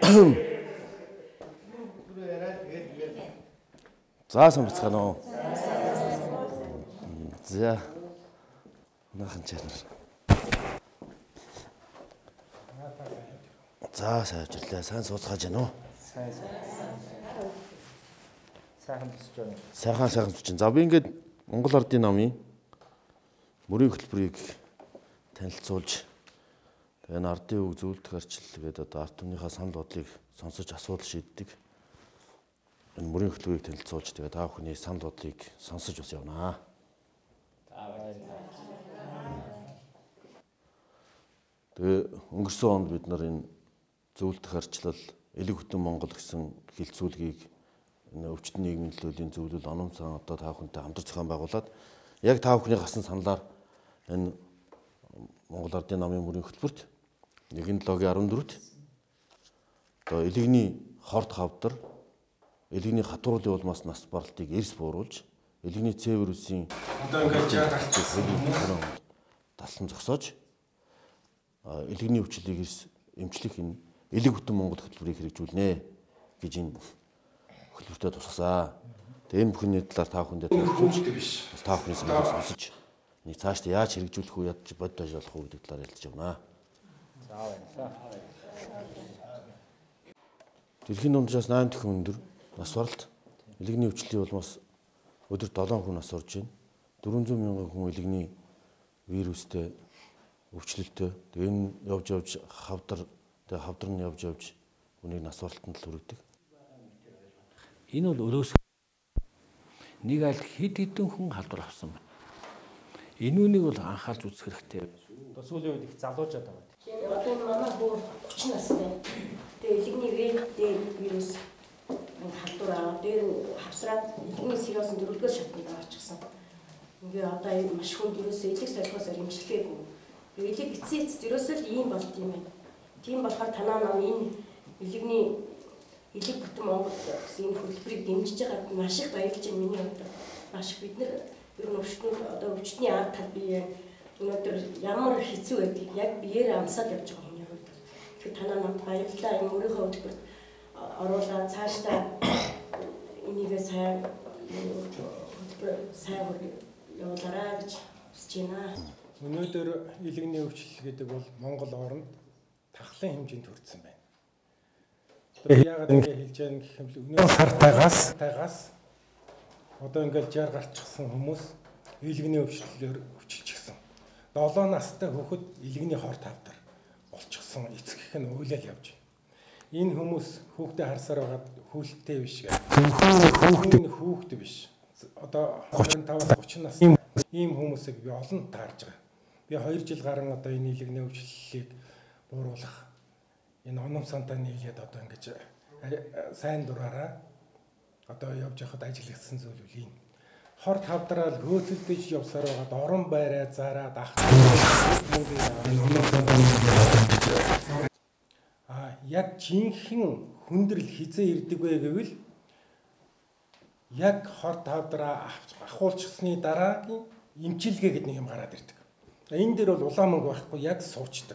За самбацгаана уу. За. Нахан чанар. За сайжрлаа. Сайн сууцгааж байна уу? Сайхан тусч байна. Сайхан тусч. За би ингээд Монгол Ардын намын мөрийн хөтөлбөрийг танилцуулж тэгээ ардын үг зөвлөлт гарчил тэгээд одоо ард түмнийхээ санал бодлыг сонсож асуудал шийддэг. Энэ мөрийн хөтөлбөрийг танилцуулж тэгээ та бүхний санал бодлыг сонсож бас явнаа. Тэгээ өнгөрсөн онд бид нар энэ зөвлөлт гарчлал элэг хөтөн Монгол гэсэн хилцүүлгийг энэ өвчтөн нийгмийн төлөвлөлийн зөвлөл оном сан одоо та бүхэнтэй хамтар зохион байгуулад яг та бүхний гасан саналаар энэ Монгол Ардын намын мөрийн хөтөлбөрт 1-7-14-т одоо элэгний хорт хавдар элэгний хатуурлын улмаас нас баралтыг эрс бууруулж элэгний Ц вирусын Одоо ингээд жаа гарчихсан дасан зогсоож элэгний өвчлөлийг эрс эмчлэх энэ элэг хөтөн Монгол хөтөлбөрийг хэрэгжүүлнэ гэж энэ хөтөлбөртөө тусгасаа. Тэгээ энэ бүхний талаар та бүхэндээ танилцуулж биш. Та бүхний санааг сонсож нэг цаашдаа яаж хэрэгжүүлэх үү ядч бодож болох уу гэдэг талаар ярилцж явнаа. За баярлалаа. Дэлхийн дунджаас 8 дахин өндөр нас баралт элэгний өвчлөлийн улмаас өдөрт 7 хүн нас орж байна. 400 мянган хүн элэгний вирустэй өвчлөлтөө тэгээ энэ явж хавдар нь явж үнийг нас баралтанд л хүргэдэг. Энэ бол өрөөс нэг аль хэд хэдэн хүн халдвар авсан байна. Энэ үнийг бол анхаарч үзэх хэрэгтэй. Одоо сүүлийн үед их залуужаад байгаа. Одоо манай хүү 30 настай. Тэгээ элэгний вирус халдвар аваад дээр хавсраад элэгний сериосын 4-р шатнд авчихсан. Ингээ одоо маш хүнд ерөөсөө элэг солихоос эмчилгээгүй. Элэг эцсийн ерөөсөө л ийм болт юм байна. Тийм болохоор танаа нам энэ элэг бүтэн Монгол гэсэн энэ хөтөлбөрийг дэмжиж байгаад маш их баярлж байна миний хувьд. Маш их бид нар ер нь өвчтний арга тал бие өнөөдөр ямар хэцүү байдгийг яг биеэр амсаад явж байгаа хүний хувьд. Тэгэхээр танаа намд баярлалаа. Энэ өөрийнхөө хөтөлбөрт оруулаад цаашдаа энийгээ сайн явуулаарай гэж хүсэж байна. Өнөөдөр элэгний өвчлөл гэдэг бол Монгол оронд тахлын хэмжээнд хүрсэн байна. Яагаад ингэ хэлж байгаа гэх юм бол өнөөдөр сартайгаас одоо ингээл 60 гарчихсан хүмүүс элэгний өвчлөлөөр өвчлчихсэн. 7 настай хүүхэд элэгний хорт хавдар болчихсон эцгийнх нь уйлал явж байна. Энэ хүмүүс хүүхдээ харсаар байгаа хүлтэй биш гэх. Хүүхдээ биш. Одоо 25-аас 30 нас ийм хүмүүсийг би олон таарж байгаа. Би 2 жил гарan одоо энэ элэгний өвчлөлийг бууруулах энэ оном сантаа нийлээд одоо ингэж сайн дураараа одоо явж явахад ажиллагдсан зүйл үл юм. Хорт хавдрал хөөцөлдөж явсаар байгаад орон байраа зараад ах. Яг жинхэнэ хүндрэл хизээ ирдэг вэ гэвэл яг хорт хавдраа ахуулчихсны дараагийн эмчилгээ гэдэг нэг юм гараад ирдэг. Энэ дээр бол улаан мөнгө байхгүй яг суучдаг.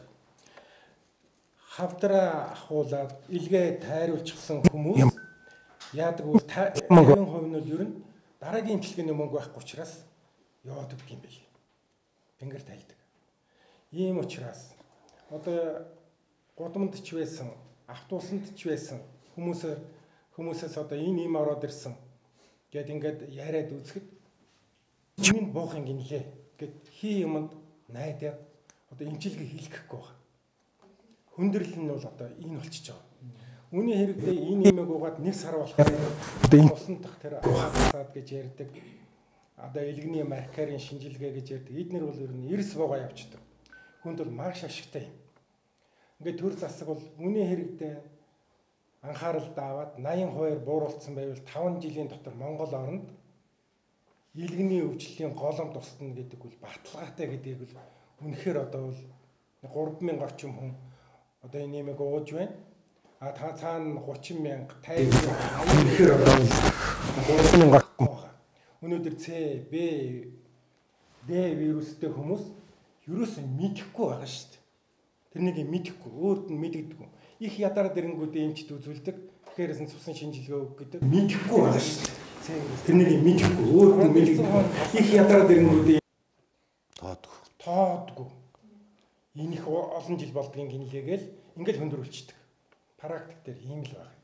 Хавдраа ахуулаад илгээ тайруулчихсан хүмүүс яадаг вэ? 50% нь бол ер нь дараагийн эмчилгээний мөнгө байхгүй учраас яваад өгдөг юм байна. Тэнгэр тайлдаг. Ийм учраас одоо гудамд ч байсан, автуусанд ч байсан хүмүүсээс одоо энэ юм ороод ирсэн гэд ингээд яриад үзэхэд чинь буух юм гинлээ гэд хий юмд найдаад одоо эмчилгээ хийлгэхгүй байна. Хүндрэл нь бол одоо энэ болчихж байгаа. Үүний хэрэгдээ энэ юмэг угаад 1 сар болох одоо энэ усан дах тэр хасаад гэж ярьдаг. Одоо элэгний маркарын шинжилгээ гэж ярьдаг. Эднэр бол ер нь эрс буугаа явчихдаг. Хүнд бол маш ашигтай юм. Ингээд төр засаг бол үүний хэрэгдээ анхаарал даваад 80% бууруулсан байвал 5 жилийн дотор Монгол оронд элэгний өвчлөлийн голом тусна гэдэг бол баталгаатай гэдгийг бол үнэхээр одоо бол 3000 орчим хүн одоо энэ нэмэг ууж байна. А та цаана 30,000 50 үнэхээр одоо 3000 гарах. Өнөөдөр С, Б вирустэй хүмүүс ерөөсөө мэдэхгүй байгаа шүү дээ. Тэрнийг мэдэхгүй, өөрт нь мэддэггүй. Их ядараад ирэнгүүт эмчд үзүүлдэг. Тэгэхээр цусан шинжилгээ өг гэдэг. Мэдэхгүй байна шүү дээ. Тэрнийг мэдэхгүй, өөрт нь мэддэггүй. Их ядараад ирэнгүүт тоодгүй. Энэ их олон жил болдгийн гинлээгээл ингээл хөндрүүлчихдэг. Практик дээр ийм л байна.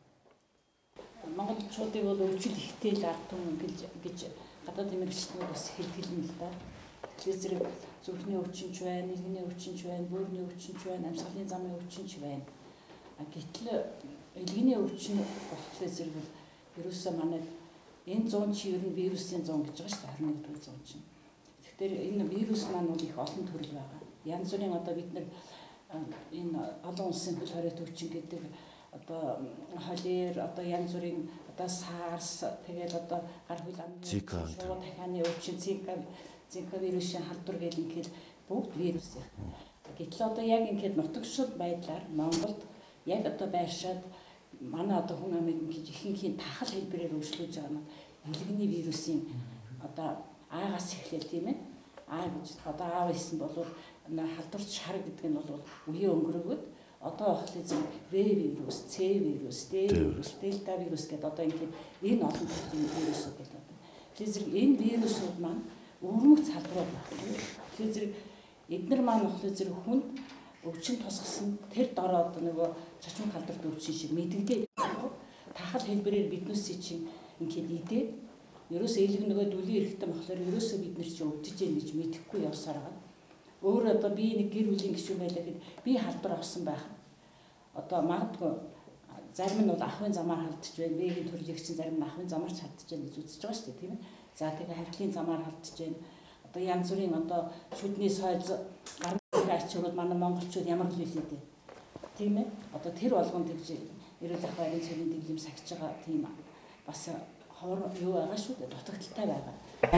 Монголчуудыг бол өвчл ихтэй л ард түмэн гэж гадаад эмэгчлэнүүд бас хэлтгэлэн л да. Тэгэхээр зэрэг зүрхний өвчнч байна, нэргний өвчнч байна, бөөрийн өвчнч байна, амьсгалын замын өвчнч байна. Гэтэл элгэний өвчин болохоор зэрэг ерөөсөө манай энэ 100 чи ер нь вирусын 100 гэж байгаа шүү дээ, 21-р зуун чинь. Тэгэхээр энэ вирус маань бол их олон төрөл байгаа. Янз бүрийн одоо бид нар энэ олон улсын хөл хорой төвчин гэдэг одоо холер одоо янз бүрийн одоо SARS тэгээд одоо гар хөл амны шууд дахианы өвчин зика вирусын халдвар гэх ингээд бүгд вирус юм. Гэтэл одоо яг ингээд нутагшил байдлаар Монголд яг одоо байршаад манай одоо хүн амыг ингэж ихэнхийн тахал хэлбэрээр өөрчлөж байгаа нь элгэний вирусын одоо аагаас эхлэв тийм ээ. Аа гэж одоо аав хэлсэн бол халдварч шар гэдэг нь бол үеийн өнгөрөөгд одоо болохоор зөв В вирус, С вирус, Д вирус, Дельта вирус гэдэг одоо ингээд энэ олон төрлийн вирусууд гэдэг. Тэгэхээр зэрэг энэ вирусууд маань өвөрмөц халдвар байна. Тэгэхээр зэрэг эдгээр маань болохоор зэрэг хүнд өвчин тусгасан тэр дороо одоо нөгөө цочмог халдварт өвчин шиг мэдэгдээ тахал хэлбэрээр биднээс чинь ингээд идээ ерөөсөө элэг нөгөө дүлийн эрэхтэн болохоор ерөөсөө бид нар чинь өвдөж яах гэж мэдэхгүй явсаар байгаа. Өөр одоо би нэг гэр бүлийн гишүүн байлаа гэхэд би халдвар авсан байх. Одоо магадгүй зарим нь бол ахын замаар халдчих байна. Бэгийн төрлөгч зарим нь ахын замаар ч халдчих байна гэж үзэж байгаа шүү дээ, тийм ээ. За тэгээ харьцлын замаар халдчих байна. Одоо янз бүрийн одоо шүдний сойз гарын ачуурууд манай монголчууд ямар л хэлээ дээ. Тийм ээ. Одоо тэр болгонд тэгж эрүүл ах байрын цэргийн дэглэм сахиж байгаа тийм бас хор юу байгаа шүү дээ. Дутагдaltaй байгаа.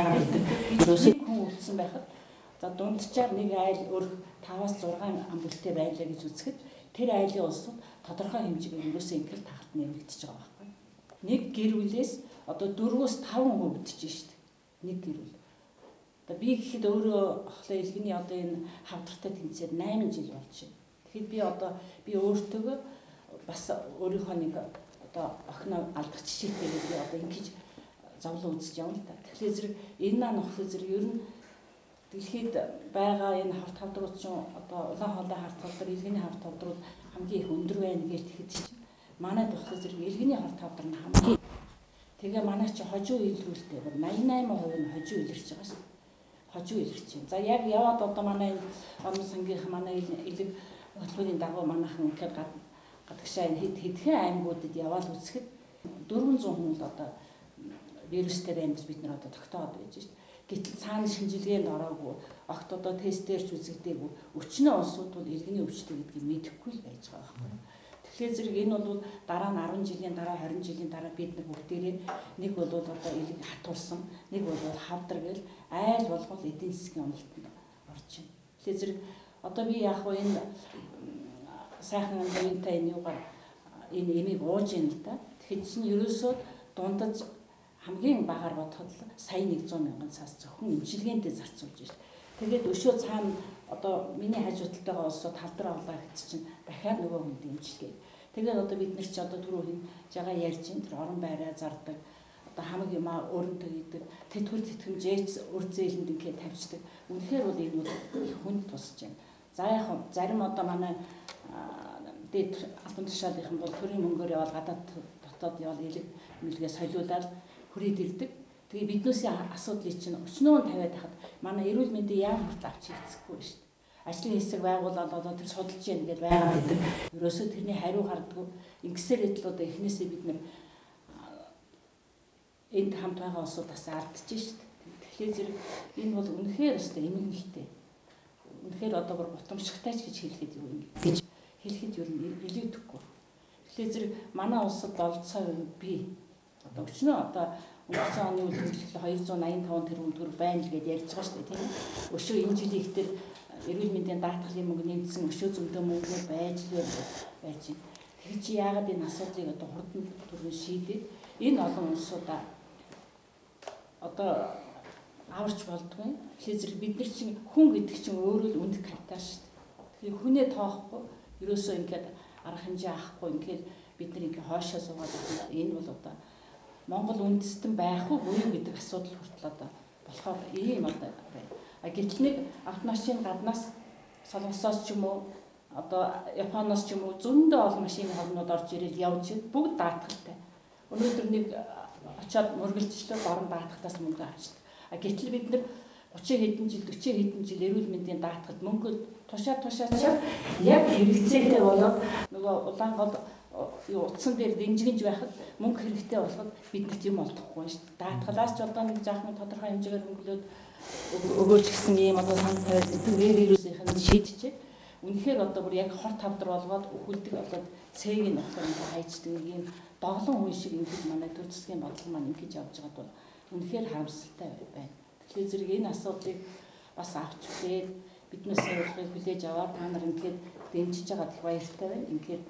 Ерөөсөө хүн үлдсэн байхад за дунджаар нэг айл өрх 5-6 ам бүлтэй байлаа гэж үзэхэд тэр айлын улсууд тодорхой хэмжээгээр ерөөсөө ингээл тахалт нэмэгдэж байгаа байхгүй. Нэг гэр бүлээс одоо 4-5 хүн өвдөж шүү дээ. Нэг гэр бүл. Одоо би гэхэд өөрөө ахлаа элгэний одоо энэ хавдртай тэмцээд 8 жил болж байна. Тэгэхэд би өөртөө бас өөрийнхөө нэг одоо охиноо алдах жишээтэй би одоо ингэж зовлон үзэж явна л та. Тэгэхээр зэрэг энэ маань ахлаа зэрэг ер нь дэлхийд байгаа энэ хавт хавдрууд ч одоо улаан хоолой хавт хавдар, элгэний хавт хавдрууд хамгийн их өндөр байна гэж тэгэхэд чинь манай тухлаа зэрэг элгэний хавт хавдар нь хамгийн тэгээ манай чи хожуу илрүүлтэй 88% нь хожуу илэрч байгаа шүү. Хожуу илэрч байна. За яг яваад одоо манай орон сангийнх манай элэг хөтөлбөрийн дагуу манайхан ихэд гадагшаа хэдхэн аймагуудад яваад үзэхэд 400 хүн л одоо вирустэй байна гэж бид нар одоо тогтоод байж шүү. Гэтэл цаана шинжилгээнд ороогүй, огт одоо тестээр ч үзэгдээгүй, өчнөө улсууд бол элгэний өвчтэй гэдгийг мэдэхгүй л байж байгаа байхгүй. Тэгэхээр зэрэг энэ бол дараа нь 10 жилийн дараа 20 жилийн дараа бид нар бүгдээрээ нэг бол одоо элэг хатуулсан, нэг бол хавдар гэл айл болгол эдийн засгийн уналтанд орж байна. Тэгэхээр зэрэг одоо би яг хөө энэ сайхан амттай энэ юугаар энэ эмийг ууж ийн л та. Тэгэхээр чинь ерөөсөө дундаж хамгийн багаар бодоход сая 100 мянган цаас зөвхөн имчилгээндээ зарцуулж байна. Тэгээд өшөө цаана одоо миний хажуудтайгаа олсод халдвар авлаа гэж чинь дахиад нөгөө хүнд имчилгээ. Тэгээд одоо бид нар чи одоо түрүү жагаа ярьж ин тэр орон байраа зардаг. Одоо хамаг юмаа өрөндөө хийдэг. Тэтгэр тэтгэмжээч үр зээлэнд ингээд тавьчихдаг. Үнэхээр бол энэ бол их хүнд тусаж байна. За яг зарим одоо манай дэд албан тушаалынхан бол төрийн мөнгөөр явал гадаад дотоод явал элэг мэлгээ солиулаад хүрээд ирдэг. Тэгээ биднээс асуудлыг чинь өчнөө тавиад хахад манай эрүүл мэндийн яам хүртэл авч хэлцэхгүй шүү дээ. Ажлын хэсэг байгуулаад одоо тэр судалж яах гэдэг байгаа гэдэг. Ерөөсөө тэрний хариу гардаггүй. Ингэсээр идэл одоо эхнээсээ бид нар энд хамт байгаа улсуудаас алдчихж шүү дээ. Тэгэхээр зэрэг энэ бол үнэхээр өстой эмгэнэлтэй. Үнэхээр одоо бүр гутамшигтай ч гэж хэлэхэд юу юм гэж хэлэхэд юу илүүдэхгүй. Тэгэхээр зэрэг манай улсад болцоо би одоо өчнөө одоо өнгөрсөн оны үйлдвэрлэл 285 тэрбум төгрөг байна л гэж ярьж байгаа шүү дээ тийм. Өшөө энэ жилийн ихтэй эрүүл мэндийн даатгалын мөнгө нэмсэн өшөө зөндөө мөнгө байж байна. Тэгэхээр чи яагаад энэ асуудлыг одоо хурдан түргэн шийдээд энэ олон улсуудаа одоо аварч болдгүй. Тэгэхээр зэрэг бид нар чинь хүн гэдэг чинь өөрөө л үнд капитал шүү дээ. Тэгээ хүнээ тоохгүй ерөөсөө ингээд арга хэмжээ авахгүй ингээд бид нар ингээд хоошоо суугаад байна. Энэ бол одоо Монгол үндэстэн байх уу буюу гэдэг асуудал хүртэл одоо болохоор ийм одоо байна. Гэтэл нэг автомашин гаднаас Солонгосоос ч юм уу одоо Японоос ч юм уу зөндөө олон машины холнууд орж ирэл явж бүгд даатгалтай. Өнөөдөр нэг очиод мөргөлжлөө орон даатгалтаас мөнгө авчихдаг. Гэтэл бид нар 30 хэдэн жил 40 хэдэн жил эрүүл мэндийн даатгалд мөнгө тушаад яг хэрэгцээтэй болоод нөгөө Улаангол утсан дээр дэмжигэнж байхад мөнгө хэрэгтэй болоход биднэрт юм олдохгүй шүү дээ. Даатгалаас ч одоо нэг жаахан тодорхой хэмжээгээр мөнгөлөөд өгөөч гэсэн ийм одоо сан тавиад вирусынхаа шийдчихээ. Үнэхээр одоо бүр яг хот тавдар болгоод өхөлдөг болоод цэгийн нөхөр ингээ хайчдаг нэг юм доглон хүн шиг ингээд манай төр засгийн бодлого маань ингэж явж байгаад бол үнэхээр харамсалтай байна. Тэгэхээр зэрэг энэ асуудлыг бас авч үзээд биднээс сургалтыг хүлээж аваад та нар ингээд дэмжиж байгаа их баяртай байна. Ингээд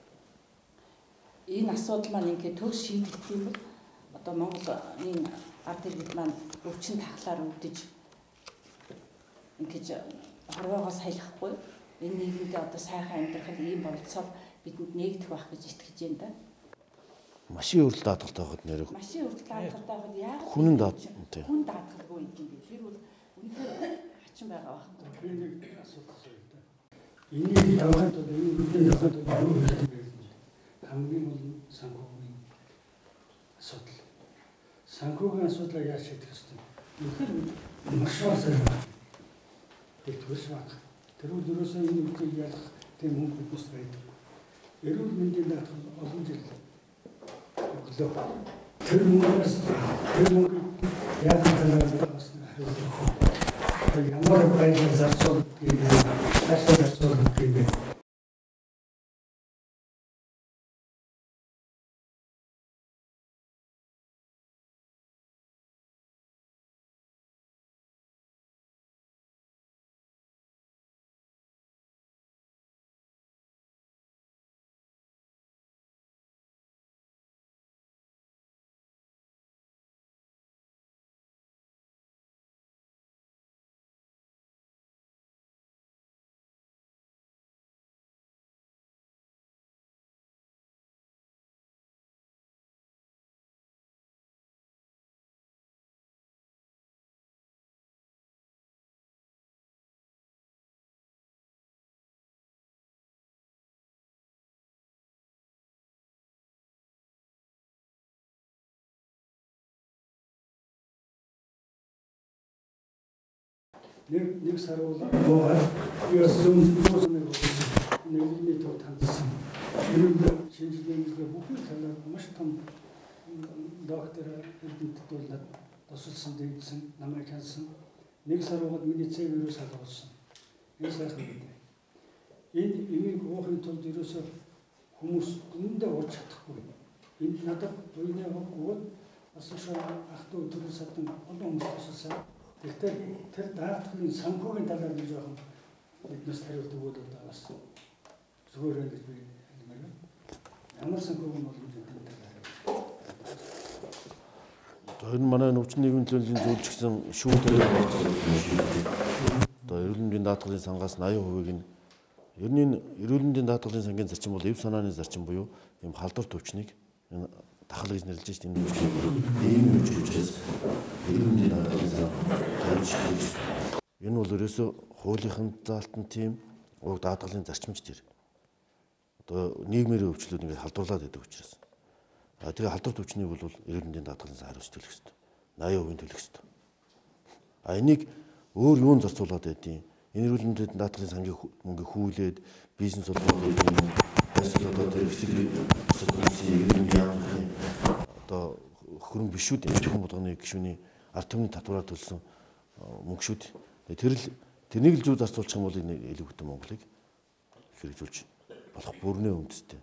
энэ асуудал маань ингээд төгс шийдэгдэх юм бол одоо Монголын ард иргэд маань өвчин тахлаар өвдөж ингээд хорвоогоос хайлахгүй энэ нийгэмдээ одоо сайхан амьдрах ийм болцоод бидэнд нэгдэх байх гэж итгэж байна да. Машин өрөлт даатгалтай байхад нэрэг. Машин өрөлт даатгалтай байхад яг хүн даатгалтай. Хүн даатгалгүй юм тийм. Тэр бол үнэхээр хачин байгаа байхгүй. Тэр нэг асуудал байна. Энийг давхад одоо энэ бүхэн давхад юу хэрэгтэй байх вэ? Хамгийн гол санхүүгийн асуудал. Санхүүгийн асуудлыг яаж шийдэх ёстой? Үнэхээр маш сайн байна. Тэгвэрс баг. Тэр үл ерөөсөө энэ үгийг ялах тийм хүн бүс байдаг. Эрүүл мэндийн даатгал олон жил өглөө. Тэр мөнгөөс яг талаас нь хариулах. Ямар байдлаар зарцуулах юм бэ? Хаашаа зарцуулах юм бэ? Нэг сар бол яасан зүйлсийг нэгний тоо тандсан. Ерөнхийдөө шинжилгээний бүхэн талаар маш том доктор эднэд бол тусалсан дэвсэн намайг хансан. Нэг сар бол миний цэг вирус халуулсан. Энэ сайхан гэдэг. Энэ имийг уухын тулд ерөөсөө хүмүүс өндөө урж чадахгүй. Энд надад буйны хоггоод асуусан ах トゥ төрөл садан олон хүмүүс тусалсан. Тэгэхээр тэр даатгалын санхүүгийн талаар нэг жоохон биднээс хариулт өгөөд одоо бас зүгээр гэж би хэлмээр байна. Ямар санхүүг бол энэ талаар. Одоо энэ манай өвчин нийгмийн төлөвлөлийн зөвлөж гисэн шүүхтэй одоо эрүүл мэндийн даатгалын сангаас 80% нь ер нь эрүүл мэндийн даатгалын сангийн зарчим бол эв санааны зарчим буюу ийм халдвар төвчнийг энэ тахал гэж нэрлэж байна. Энэ ийм үеч учраас эрүүл мэндийн даатгалын сан энэ бол ерөөсөө хуулийнхын заалтан тийм уг даатгалын зарчимч тэр. Одоо нийгмийн өвчлүүд ингээд халдварлаад байдаг учраас. Тэгээ халдвар төвчнийг бол эрүүл мэндийн даатгалын сан хариуц төлөх ёстой. 80% төлөх ёстой. Энийг өөр юунд зарцуулаад байдیں۔ Энэ эрүүл мэндийн даатгалын сангийн мөнгө хүүлээд бизнес болгоод одоо тэр одоо хөрөнгө биш үү дээ. Болгоны гишүүний ард түмний татвараар төлсөн мөнгө шүү дээ. Тэрнийг л зөв зарцуулчих юм бол энэ элэг хөтөн Монголыг хэрэгжүүлж болох бүрнээ үндэстэй.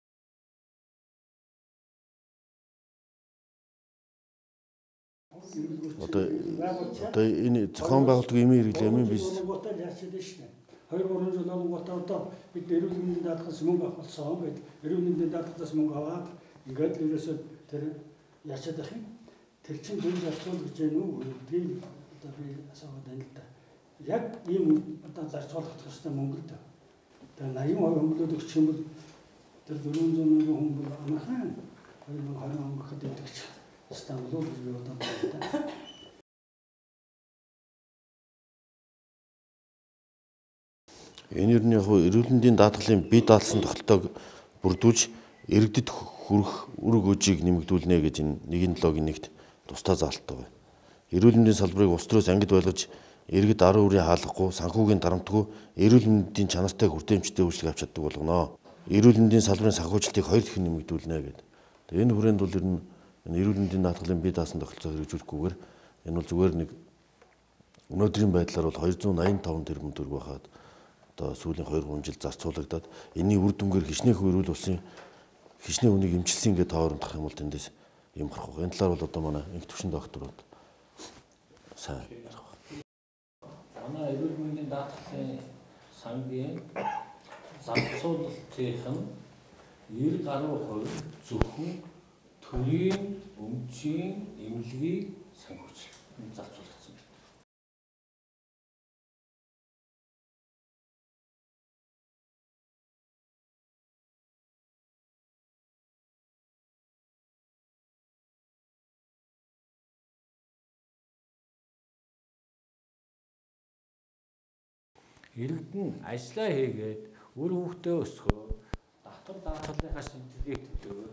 Одоо энэ зохион байгуулалтын эмийн хэрэглээ эмийн бизнес 2-3 жил болгоотаа одоо бид эрүүл мэндийн даатгалаас мөнгө авах болсон байд. Эрүүл мэндийн даатгалаас мөнгө аваад ингээд л ерөөсөө тэр яачаад байх юм. Тэр чинь зөв зарцуул гэж байна уу? Тийм одоо би асууад байна л да. Яг ийм одоо зарцуулах хэрэгтэй мөнгө л да. Тэгээ 80% хүмүүд өгч юм бол тэр 400 мянган хүн бол анхаа 2020 он гэхэд идэгч Стамбул гэж би бодоод байна. Энэ ер нь яг эрүүл мэндийн даатгалын бие даатгалсан тогтолцоог бүрдүүлж иргэдэд хүрэх үр өгөөжийг нэмэгдүүлнэ гэж энэ 1.7-ийн 1-т тусдаа заалттай байна. Эрүүл мэндийн салбарыг улс төрөөс ангид байлгаж иргэд арын үрийн хаалгахгүй, санхүүгийн дарамтгүй эрүүл мэндийн чанартай хүртээмжтэй үйлчлэг авч чаддаг болгоно. Эрүүл мэндийн салбарын санхүүжилтийг 2 дахин нэмэгдүүлнэ гэдэг. Тэгээ энэ хүрээнд бол ер нь эрүүл мэндийн даатгалын бие даасан тогтолцоо хэрэгжүүлэхгүйгээр энэ бол зүгээр нэг өнөөдрийн байдлаар бол 285 тэрбум төгрөг байхад одоо сүүлийн 2-3 жил зарцуулагдаад энэний үр дүнгээр хичнээн эрүүл улсын хичнээн үнийг эмчилсэн гэдэг тооромдох юм бол тэндээс юм гарах байх. Энэ талаар бол одоо манай инх төвшин докторууд сайн ярих байх. Манай эрүүл мэндийн даатгалын сангийн зарцуулалтын 90% зөвхөн төрийн өмчийн эмнэлгийг санхүүжил зарцуулагдсан. Иргэд нь ажиллаа хийгээд үр хөвгтөө өсгөө татвар даатгалынхаа шинжилгээг төлөөд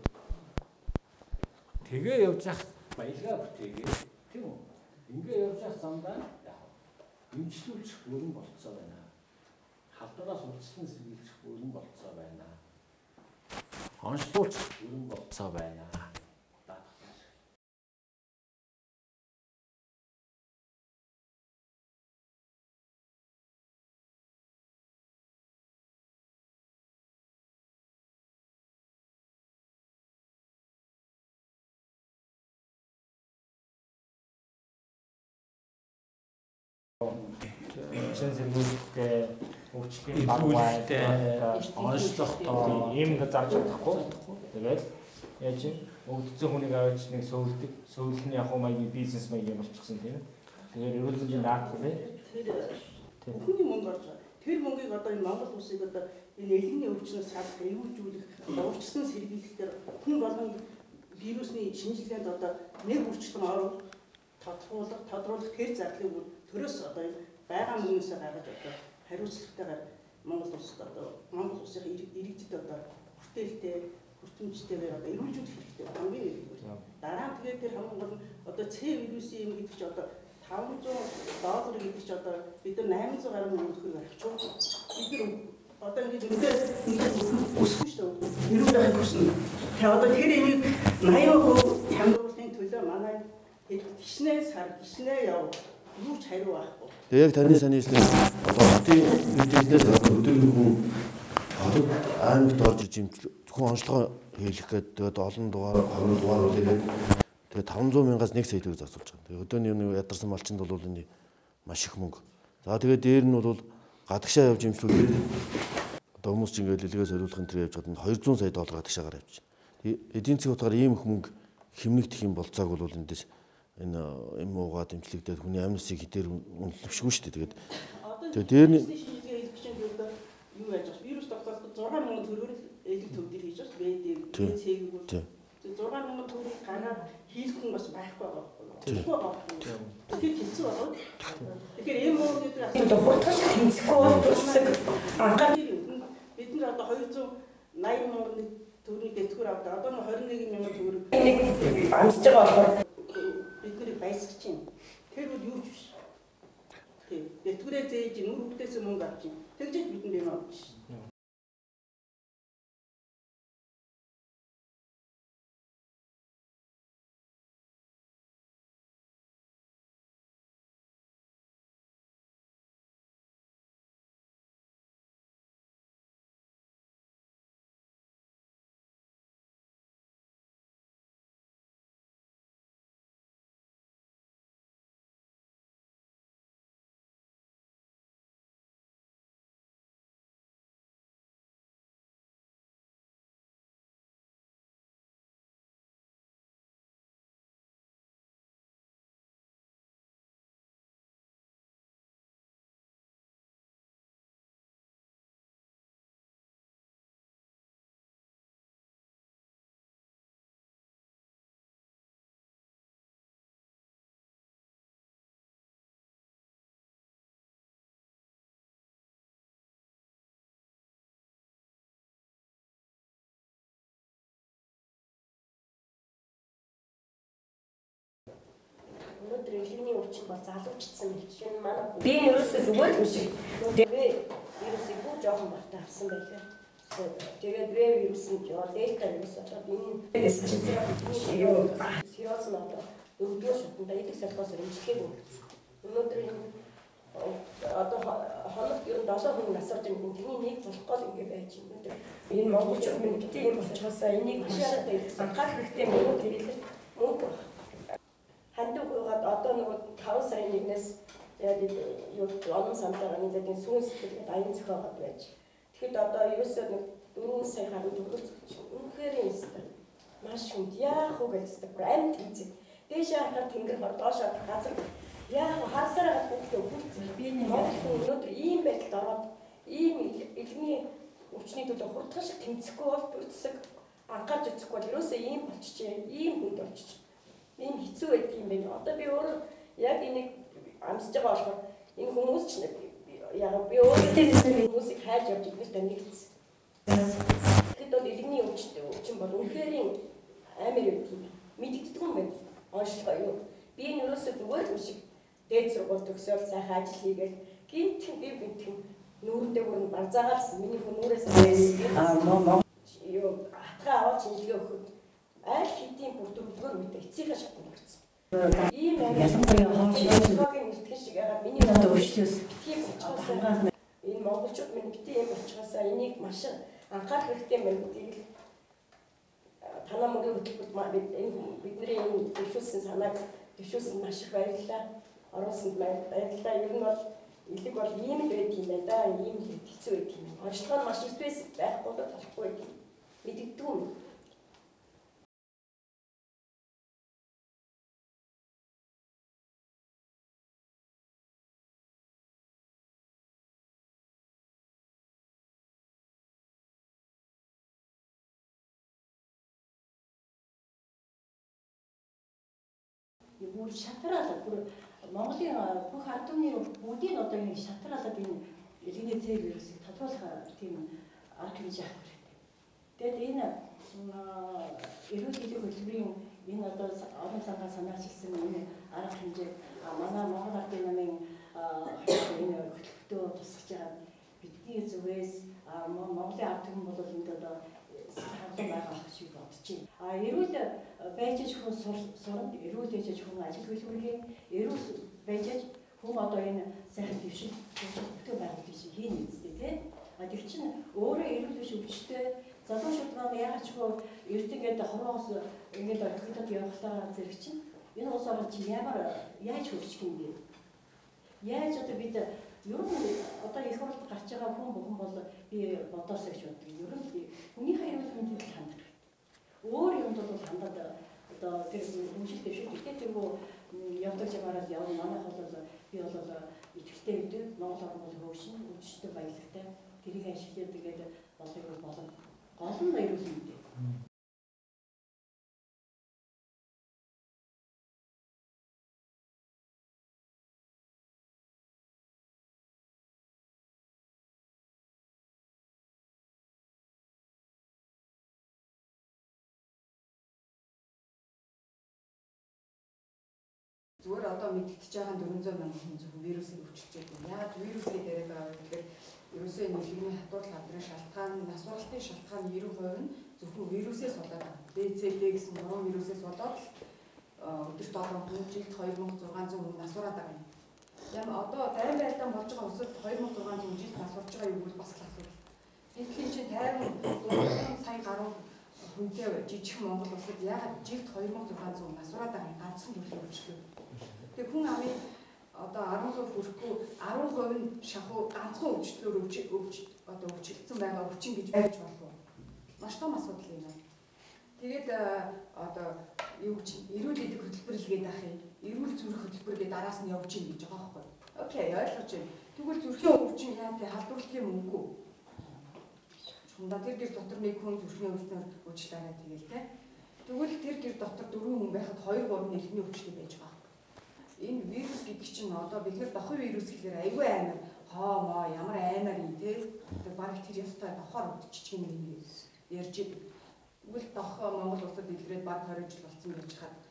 тэгээ явж явах баялгаа бүтээгээд тийм үү? Ингээ явж явах замдаа яг эмчлүүлчих бүрэн болцоо байна. Халдвараас урьдчилан сэргийлчих бүрэн болцоо байна. Онцлуулчих бүрэн болцоо байна. Чин сэргийлэлтэй өвчлөлийн багвайтай онцлохдоо ийм гэж зарж чадахгүй. Тэгээд яаж чинь өвдсөн хүнийг аваач нэг сөүлдэг. Сөүлний яг маягийн бизнес маягийн болчихсон тийм. Тэгээд эрүүл мэндийн даатгалын хүний мөнгө орж байгаа. Тэр мөнгийг одоо энэ Монгол улсыг одоо энэ элхний өвчнөөс салах, эвүүлжүүлэх, урьдчилан сэргийлэхээр хүн болгон вирусны шинжилгээнд одоо нэг үрчлэн орох, тодруулах тэр зардлыг төрөөс одоо байгаа мөнгөөс гаргаж одоо хариуцлагатайгаар Монгол улсад одоо Монгол улсын иргэдэд одоо хүртээлтэй хүртэмжтэйгээр одоо эрүүлжүүлэх хэрэгтэй. Хамгийн нэгдүгээр. Дараа нь тэгээд тэр хамгийн гол нь одоо С вирусын юм гэдэг чи одоо $500 гэдэг чи одоо бид нар 800 гаруй мөнгө төгрөг авчихв. Бид нар одоо ингэж өсөж шүү дээ. Эрүүл байх хүснэ. Тэгээ одоо тэр энийг 80% хямдруулахын төлөө манай хичнээн сар хичнээн яв юу ч хариу байхгүй. Тэгээ яг таны саний хэлсэн хотын мэдээлэлээс өдөрний хүн хотод аймагт орж иж зөвхөн онцлогоо хийх гээд тэгээд олон дугаар 20 дугаар үлээгээд тэгээд 500 мянгаас 1 сая төгрөг зарцуулж байгаа. Тэгээд өдөөний нэг ядарсан малчинд бол энэ маш их мөнгө. За тэгээд дээр нь бол гадагшаа явж имслүүлээд одоо хүмүүс ч ингээд илгээ солиулахын тэр явж байгаа $200 сая гадагшаагаар явж байна. Эдийн засгийн утгаар ийм их мөнгө хэмнэгдэх юм болцоог бол эндээс энэ юм уугаад имчилэгдээд хүний амнисыг хитээр үнэлэвшгүй шүү дээ. Тэгээд дээр нь шинжилгээ хийх чинь юу яаж байгаа вирус тогтооход 6,000 төгрөгөөр элэг төвдөр хийж байгаа шүү. Цэг бол 6,000 төгрөг гараад хийх хүн бас байхгүй байгаа байхгүй. Тэгэхээр хэцүү байгаа. Тэгэхээр ийм муу гэдэг асуулт хурдтай тэнцэхгүй болчихсон. Бид нар одоо 280,000 төгрөгийн дэтгэр авдаг. Одоо 21,000 төгрөг амсж байгаа болохоор бид нарыг баясгаж чинь. Тэр бол юу ч биш. Тийм. Дэтгэрээ зээж нүр хөвгтөөс мөнгө авч чинь. Тэгж бид нар юм авч. өнөөдөр элэгний өвчин бол залуучдсан байх. Жишээ нь манай би ерөөсөө зүгээр юм шиг. Тэгээд вирусыг бүр жоохон багтаа авсан байлаа. Тэгээд вирус нь дельта вирус одоо энэ сироз нь одоо дөрөвдүгээр шатнд эдгээр салбаас эмчилгээг өгсөн. Өнөөдөр одоо хоног ер нь 7 хүн насарч байгаа. Тэрний нэг болох гол ингэ байж байна. Энэ монголчууд минь гэдэг юм болчихсоо энийг хашаад анхаарах хэрэгтэй мөн тэрэлэр мөнгө хандив гоод одоо нөгөө 5 сарын 1-ээс яг юу онон самтаар нийлээд сүүн сэтгэлд аян зохиогоод байж. Тэгэхэд одоо ерөөсөө нэг 4 сая гаруй төгрөг үнэхээр юм маш хүнд яах вэ гэсэн бүр амьд хийцэг. Дээшээ харахад тэнгэр бор доошоо газар яах вэ харсараа бүгд би өнөөдөр ийм байдалд ороод ийм элэгний өвчний төлөө хурдхан шиг тэмцэхгүй бол бүрдсэг анхаарч үзэхгүй бол ерөөсөө ийм болчихжээ. Ийм хүнд болчихж. Ийм хэцүү байдаг юм байна. Одоо би өөрөө яг энийг амсаж байгаа болохоор энэ хүмүүс ч яг би өөрөө хүмүүсийг хайж явж идэх нэгдсэн. Тэгэхэд бол элэгний өвчин бол үнэхээр амар юм. Мэддэггүй юм байна. Онцлогоо юу. Би энэ ерөөсөө зүгээр юм шиг дээд сургууль төгсөөл сайхан ажил хийгээл гинтхэн би бинтхэн нүүрэндээ бүрэн барзаагаалсан. Миний хүмүүрээс юу атгаа аваад шинжилгээ өгөхөд аль хэдийн бүр дөрөвдүгээр үедээ эцсийнхээ шатнд орсон. Ийм ялангуяа хоолойгийн нэгтгэн шиг ягаад миний надад өвчлөөс тийм болчихсон. Энэ монголчууд минь битээ юм болчихсоо энийг маш анхаарах хэрэгтэй байна гэдгийг танаа мөрийн хөтөлбөрт бидний энэ дэвшүүлсэн санааг дэвшүүлсэн маш их баярлалаа. Оруулсанд баярлалаа. Ер нь бол элэг бол ийм л байдаг юм байна да. Ийм л хэцүү байдаг юм. Онцлог нь маш их байхгүй бол болохгүй юм. Мэддэггүй юм. Бүр шатраалаад бүр Монголын бүх ард түмний бүгдийн одоо ингэ шатраалаад энэ элэгний цэг вирусыг тодруулах тийм арга хэмжээ авах хэрэгтэй. Тэгэд энэ эрүүл мэндийн хөтөлбөрийн энэ одоо олон цагаа санаачилсан энэ арга хэмжээ манай Монгол Ардын намын энэ хөтөлбөртөө тусгаж байгаа бидний зүгээс Монголын ард түмэн бол энд одоо хандлага байгаа гэж бодож байна. Эрүүл байж хүн сурна, эрүүл байж хүн ажил хөдөлмөрийн эрүүл байж хүн одоо энэ сайхан дэвшил бүтээн байгуулалт гэж хийн үстэй тийм. Тэр чинь өөрөө эрүүл биш өвчтөй залуучууд маань яагаад ч хөө эрдэнгээд хороос ингээд орхитод явахлаа зэрэг чинь энэ улс орн чинь яаж хөгжих юм бэ? Яаж одоо бид ер нь одоо их хурлд гарч байгаа хүн бүхэн бол би бодоосоо гэж боддог. Ер нь хүний эрүүл мэндэд хандах. Өөр юмд бол хандаад одоо тэр хэмжил дэвшил гэдэг тэргүй явдаг жагаараа явна. Манайх бол би бол итгэлтэй гэдэг Монгол орн бол хөгжин өвчтөй баялагтай тэрийг ашиглаад тэгээд болыг болон гол нь эрүүл мэндэ. Зүгээр одоо мэдэгдэж байгаа 400 мянган хүн зөвхөн вирусыг өвчлөж байгаа. Яагаад вирусыг яриад байгаа вэ гэхээр ерөөсөө энэ элэгний хадуурл хадрын шалтгаан, насварлалтын шалтгаан 90% нь зөвхөн вирусээс болоод байна. BCD гэсэн 3 вирусээс болоод өдөрт олон хүн жилд 2600 хүн насвараад байгаа юм. Яа одоо зарим байртаа болж байгаа улсад 2600 хүн жилд насварж байгаа юу бол бас л асуудал. Эндхийн чинь тайван 3 сая гаруй хүнтэй жижиг Монгол улсад яагаад жилд 2600 хүн насвараад байгаа юм ганцхан төлөв өвчлөө. Тэгээ хүн амын одоо 10% хүрэхгүй 10% нь шахуу ганцхан өвчлөөр одоо өвчлөгдсөн байгаа өвчин гэж байж болох уу? Маш том асуудал юм. Тэгээд одоо юу гэж эрүүл мэндийн хөтөлбөр л гээд ах юм. Эрүүл зүрх хөтөлбөр гээд араас нь явж ийн гэж байгаа байхгүй юу? Окей, ойлгож байна. Тэгвэл зүрхийн өвчин яатай халдварлах юм үгүй. Чундаа тэр гэр дотор нэг хүн зүрхний өвчнөөр уучлаарай тэгэл те. Тэгвэл тэр гэр дотор 4 хүн байхад 2-3 нэлгний өвчтэй байж байгаа. Энэ вирус гэдэг чинь одоо бид нар дохой вирус гэхээр айгүй амар хоомоо ямар аймаар юм те. Одоо баг тэр ёстой дохоор удчихчих юм ярьж идэв. Тэгвэл дохоо Монгол улсад илрээд баг 20 жил болсон байж хаад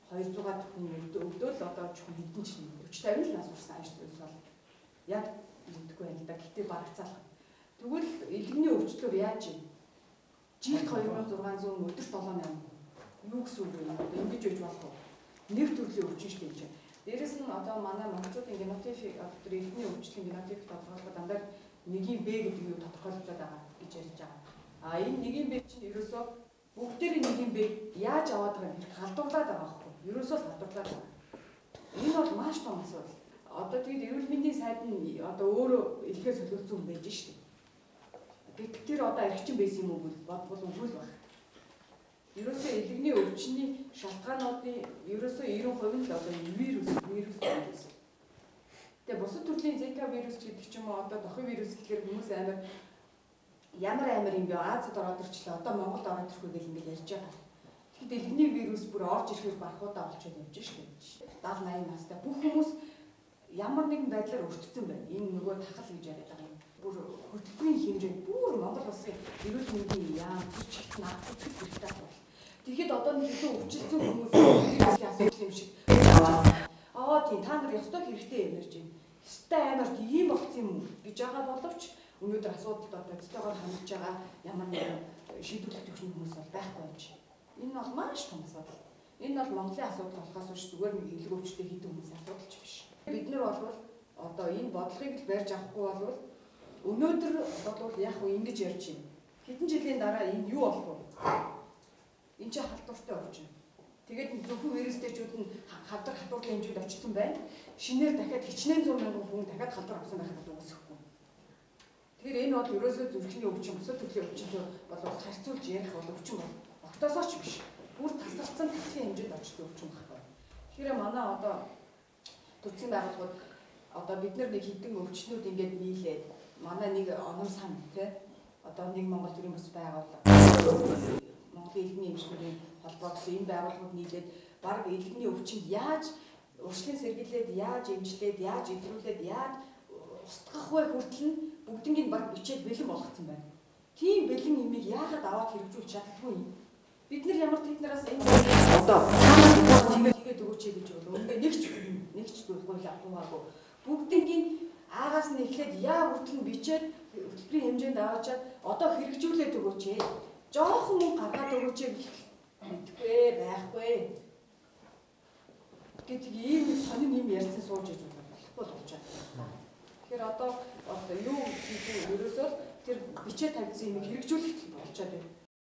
200 хүн өгдөөл одоо чухал хэдэн жил 40-50 жил нас урсан ажил зүйл бол яг мэдгүй байна л да. Гэхдээ барагцаалах. Тэгвэл элгэний өвчлөөр яаж юм? Жилд 2600 өдөрт 78000. Юу гэсэн үг вэ? Одоо ингэж үж болох уу? Нэг төрлийн өвчин шүү дээ. Дээрэс нь одоо манай монголчуудын генотипик одоо элгэний өвчлийн генотипик тодорхойлоход дандаа нэгийн Б гэдэг юу тодорхойлогдоод байгаа гэж ярьж байгаа. А энэ нэгийн Б чинь ерөөсөө бүгдээр нэгийн Б яаж аваад байгаа юм халдварлаад байгаа байхгүй. Ерөөсөө л халдварлаад байгаа. Энэ бол маш том асуудал. Одоо тэгээд эрүүл мэндийн сайд нь одоо өөрөө илгээ солилцсон юм байж шүү дээ. Гэтэл тэр одоо архичин байсан юм уу гэж бодвол үгүй л байна. Ерөөсөө элэгний өвчний шалтгаануудын ерөөсөө 90% нь л одоо вирус байсан. Тэгээ бусад төрлийн Зика вирус гэдэг ч юм уу одоо дохын вирус гэхэлэр хүмүүс ямар юм бэ? Азид ороод ирчлээ. Одоо Монголд ороод ирэхгүй гэж ингэж ярьж байгаа. Тэгэхдээ элэгний вирус бүр орж ирэхээр бархуудаа болчиход явж шүү дээ. 70-80 настай бүх хүмүүс ямар нэгэн байдлаар өртсөн байна. Энэ нөгөө тахал гэж яриад байгаа юм. Бүр хөтөлбөрийн хэмжээ бүр Монгол улсын эрүүл мэндийн яам хүч наад бүтгэл хэрэгтэй бол. Тэгэхэд одоо нэг хэдэн өвчлөсөн хүмүүс вирусийн асуудал юм шиг тийм та нар ёстой хэрэгтэй юм ярьж байна. Ёстой амар тийм болцсон юм гэж байгаа боловч өнөөдөр асуудалд одоо зөвхөн хандж байгаа ямар нэгэн шийдвэрлэх төвчний хүмүүс бол байхгүй юм чи. Энэ бол маш том асуудал. Энэ бол Монголын асуудал болохоос биш зүгээр нэг элэг өвчтэй хэдэн хүмүүсийн асуудал ч биш. Бид нар бол одоо энэ бодлогыг л барьж авахгүй бол өнөөдөр бол яг уу ингэж ярьж байна. Хэдэн жилийн дараа энэ юу болох вэ? Энэ ч халдвартай болж байна. Тэгээд зөвхөн вирустэйчүүд нь халдварлын хэмжээнд очсон байна. Шинээр дахиад хичнээн 100 мянган хүн дахиад халдвар авсан байхад үгүйсэхгүй. Тэгэхээр энэ бол ерөөсөө зүрхний өвчин, бусад төрлийн өвчнөд бол харьцуулж ярих бол өвчин бол огтосооч биш. Бүр тасалдсан талхын хэмжээнд очсон өвчин байхгүй. Тэгэхээр манай одоо төрийн байгууллагууд одоо бид нар нэг хэдэн өвчнүүд ингээд нийлээд манай нэг оном сан тий одоо нэг Монгол төрийн бас байгууллага Монголын элэгний эмчнэрийн холбоо гэсэн энэ байгууллагууд нийлээд баг элэгний өвчинд яаж урьдчилан сэргийлээд яаж эмчлээд яаж илрүүлээд яаж устгах вэ хүртэл нь бүгднийг баг бичээд бэлэн болгоцсон байна. Тийм бэлэн имийг яагаад аваад хэрэгжүүлж чаддгүй юм? Бид нар ямар тэднээс энэ одоо тэгээд өгөөч гэж бол үнэхээр нэг ч зүйлгүй л аваагүй. Бүгднийг аагаас нь эхлээд яа хүртэл нь бичээд хөтөлбөрийн хэмжээнд аваачаад одоо хэрэгжүүлээд өгөөч. Жоохон мөнгө гаргаад өгөөч гэдэггүй байхгүй. Гэтэл ийм сонин юм ярьсан сууж иж болохгүй болж байна. Тэгэхээр одоо юу хийх вэ? Ерөөсөө тэр бичээ тавьсан юм хэрэгжүүлэх болчиход байна.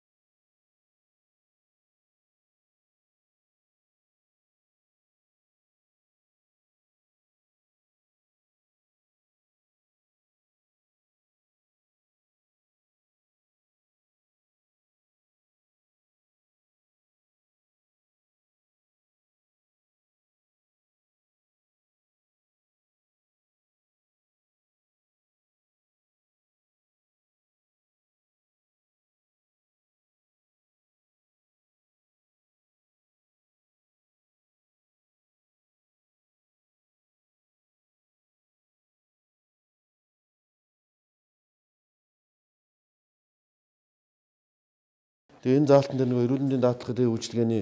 Тэгээ энэ заалтан дээр нөгөө эрүүл мэндийн даатгалын үйлчилгээний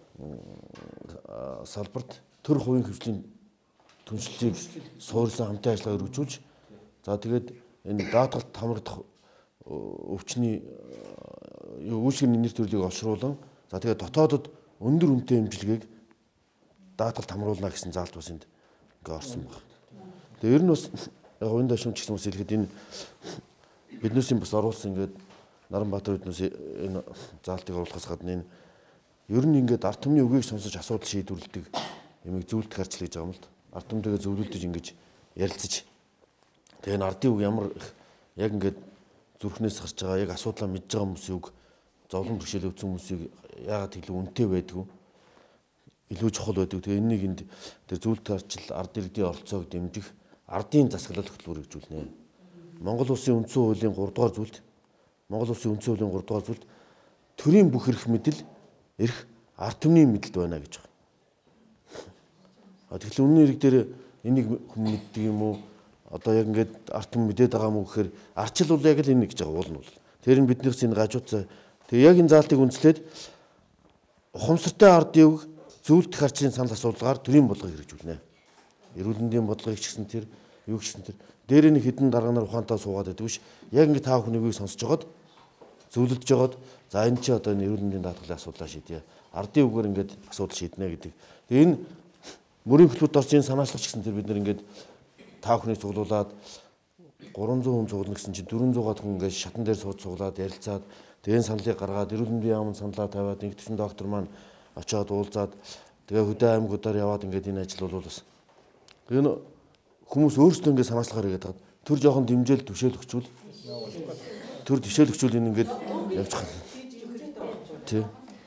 салбарт төр хувийн хөгжлийн түншлэлийг суурилсан хамтын ажиллагаа өргөжүүлж за тэгээд энэ даатгалт хамрагдах өвчний үйлчилгээний нэр төрлийг олшруулан за тэгээд дотоодод өндөр үнэтэй эмчилгээг даатгалт хамруулна гэсэн заалт бас энд ингээ орсон байна. Тэгээ ер нь бас яг энэ дашимч гэсэн хүмүүс хэлэхэд энэ биднээсийн бас оруулсан ингээд Наранбаатар эднээс энэ заалтыг оруулахаас гадна энэ ер нь ингээд ард түмний үгийг сонсож асуудал шийдвэрлэдэг юмыг зөвлөлдөх арчил гэж байгаа юм л да. Ард түмтэйгээ зөвлөлдөж ингэж ярилцаж тэгээ энэ ардын үг ямар яг ингээд зүрхнээс гарч байгаа яг асуудлаа мэдж байгаа хүмүүсийн үг зовлон бэрхшээл өвсөн хүмүүсийг яагаад илүү үнэтэй байдгүй илүү чухал байдаг. Тэгээ энэнийг энд тэр зөвлөлдөх арчил ард иргэдийн оролцоог дэмжих ардын засаглал хөтөлбөр хэрэгжүүлнэ. Монгол улсын үндсэн хуулийн 3 дугаар зүйлд Монгол улсын үндсэн хуулийн 3 дугаар зүйлд төрийн бүх эрх мэдэл эрх ард түмний мэдэлд байна гэж байгаа. Тэгэхээр үнэн хэрэг дээр энийг хүн мэддэг юм уу? Одоо яг ингээд ард түмэн мэдээд байгаа юм уу гэхээр арчил бол яг л энэ гэж байгаа уул нь бол. Тэр нь биднээс энэ гажууд тэгээ яг энэ заалтыг үндэслээд ухамсартай ардын үг зөвлөлт харчлын санал асуулгаар төрийн бодлогыг хэрэгжүүлнэ. Эрүүл мэндийн бодлогыг ч гэсэн тэр, юу ч гэсэн тэр. Дээр нэг хідэн дарга нар ухаантай суугаад байдаг биш. Яг ингэ та бүхэн үгийг сонсож жоод зөвлөдөж жоод за энэ чи одоо энэ эрүүл мэндийн даатгалын асуудлаа шийдье. Ардын үгээр ингээд асуудал шийднэ гэдэг. Тэгээ энэ мөрийн хөтөлбөрт орсон энэ санаачлах ч гэсэн тэр бид нар ингээд та бүхнийг цуглуулад 300 хүн цуглана гэсэн чинь 400-аад хүн ингээд шатан дээр сууд цуглаад ярилцаад тэгээ саналыг гаргаад эрүүл мэндийн яамд саналаа тавиад нэг төчин доктор маань очиод уулзаад тэгээ хөдөө аймагудаар яваад ингээд энэ ажил бол бас энэ хүмүүс өөрсдөө ингээд санаачлахаар хийгээд байгаа. Тэр жоохон дэмжээл төвшөөл өгчүүл. Тэр төвшөөл өгчүүл энэ ингээд явж байгаа. Тий.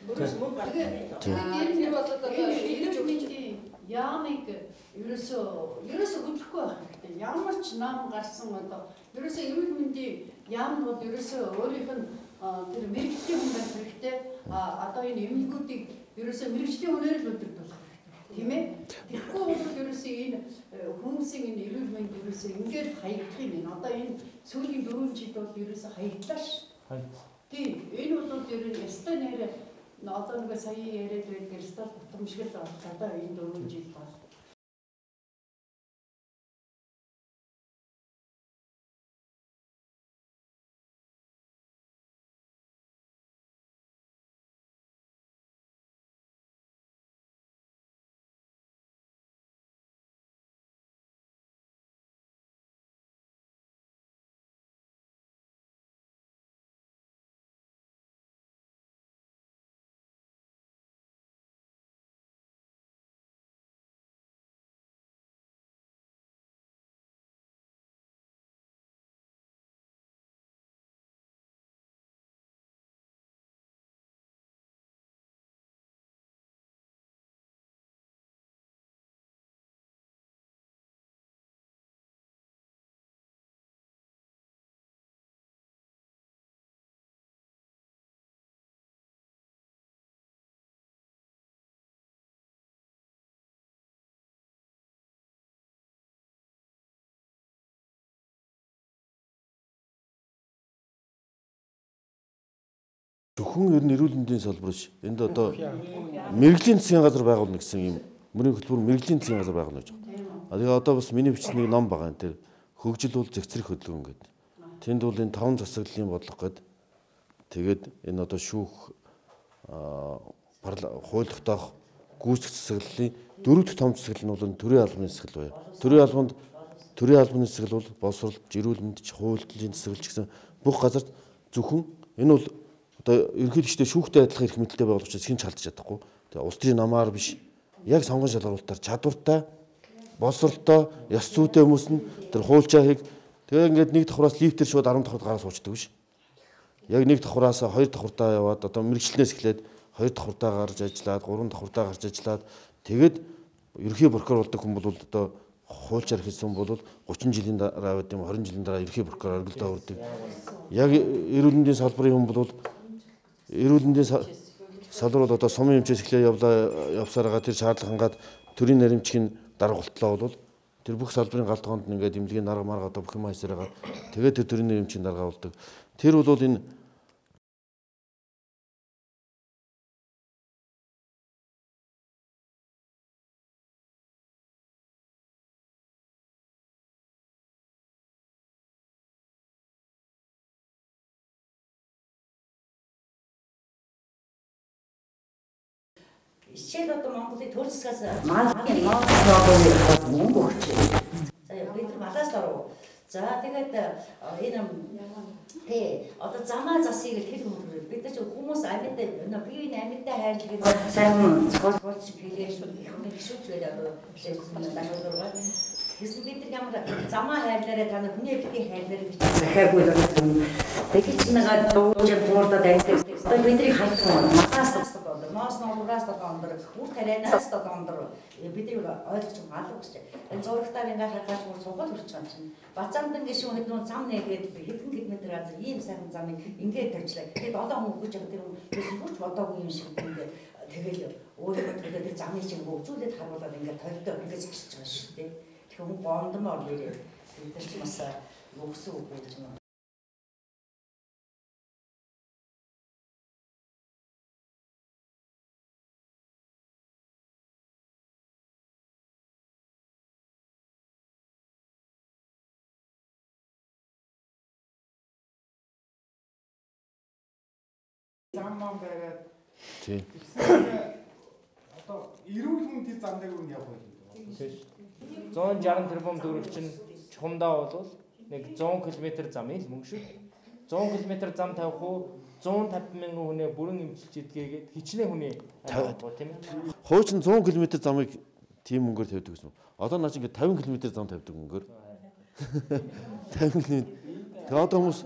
Тэр бол одоо эрүүл мэндийн яамыг ерөөсөө хөдлөхгүй байх хэрэгтэй. Ямар ч нам гарсан одоо ерөөсөө эрүүл мэндийн яам бол ерөөсөө өөрийнх нь тэр мэрэгжлийн хүн байх хэрэгтэй. Одоо энэ эмнэлгүүдийг ерөөсөө мэрэгжлийн хүнээр л өдөрдүүлэх хэрэгтэй. Тийм ээ? Тэгэхгүй бол ерөөсөө энэ хүмүүсийн энэ эрүүл мэнд ерөөсөө ингээд хаягдах юм байна. Одоо энэ сүүлийн 4 жил бол ерөөсөө хаягдлаа ш. Тийм. Энэ бол ер нь ястай нэр одоо нэг сая яриад байдаг ястай тутамшгал одоо энэ 4 жил бол Зөвхөн ер нь эрүүл мэндийн салбар ш. Энд одоо мэрэгжлийн засгийн газар байгуулна гэсэн юм мөрийн хөтөлбөр мэрэгжлийн засгийн газар байгуулна гэж байна. Тэгээ одоо бас миний бичсэн нэг ном байгаа энэ тэр хөгжил бол зэгцрэх хөдөлгөөн гэдэг. Тэнд бол энэ 5 засаглалын бодлого гэдэг. Тэгээд энэ одоо шүүх хууль тогтоох гүйцэтгэх засаглалын 4 дахь том засаглал нь бол төрийн албаны засаглал бай. Төрийн албаны засаглал бол боловсрол, эрүүл мэнд, хуультлын засаглал гэсэн бүх газарт зөвхөн энэ бол одоо ерөнхийдөө шүүхтэй адилхан эрх мэдэлтэй байгаа учраас хин ч халдаж чадахгүй. Тэгээ улс төрийн намаар биш. Яг сонгон шалгаруулалтаар чадвартай, боловсролтой, ёс зүйтэй хүмүүс нь тэр хуулчаа хийг тэгээ ингээд нэг давхраас лифтээр шууд 10 давхрад гараад суучдаг биш. Яг нэг давхраас 2 давхртаа яваад одоо мэрэгчлэнээс эхлээд 2 давхртаа гарч ажиллаад 3 давхртаа гарч ажиллаад тэгээд ерөнхий прокурор болдог хүн бол одоо хуульчаар хэлсэн бол 30 жилийн дараа байд юм 20 жилийн дараа ерөнхий прокурор оргилдоо хүрдэг. Яг эрүүл мэндийн салбарын хүн бол эрүүл мэндийн салбар бол одоо сумын эмчээс эхлээ явсаар байгаа тэр шаардлага хангаад төрийн наримчгийн дарга болтлоо бол тэр бүх салбарын галтгоонд ингээд эмнэлгийн дарга марга одоо бүх юм хайсаар байгаа. Тэгээд тэр төрийн наримчгийн дарга болдог. Тэр бол энэ Жишээл одоо Монголын төр засгаас малын ноосоо мөнгө өгч. За бид нар малаас дөрөв. За тэгээд энэ одоо замаа засыг хэл хэмжээ. Бид нар ч хүмүүс амьд биеийн амьдтай хайрлах сайн цогцолч хэлээс их гişүүч байдаг. Дашуулгаа. Гэсэн бид нар ямар замаа хайрлаараа та нар хүний битгий хайрлаараа гэж захиагүй л тэгээд нэг дууж буурдад амьд. Одоо бидний халдсан малаас ноос нуураас дондор үр тарианаас дондор бидний ойлгож байгаа гэж. Энэ зурагтаар ингээ хадгалж бүр сугал хүрч байгаа чинь. Бацаамдан гişүүн хэдэн зам нээгээд хэдэн километр газар ийм сайхан замыг ингээ тавьчлаа. Тэгээд одоо хүн өгч байгаа тэр хүн бүрч бодоогүй юм шиг ингээ тэгэл өөрөө тэр замыг чинь хөгжүүлээд харуулаад ингээ тойртой ингээ зогсож байгаа шүү дээ. Тэгэхээр хүн гомдмоор нэрээ. Тэр чинь бас өгсөн үг гэж байна. зам мам байгаад Тийм. одоо эрүүл мэндийн зам дээр юу явах вэ? Тийм. 160 тэрбум төгрөг чинь чухамдаа бол нэг 100 км зам л мөнгө шүү. 100 км зам тавих уу 150 мянган хүнээ бүрэн эмчилж идгээгээд хичнээн хүний авахгүй тийм ээ. Хуучин 100 км замыг тийм мөнгөөр тавьдаг гэсэн. Одоо наач ингээд 50 км зам тавьдаг мөнгөөр. 50 км. Тэгээ одоо хүмүүс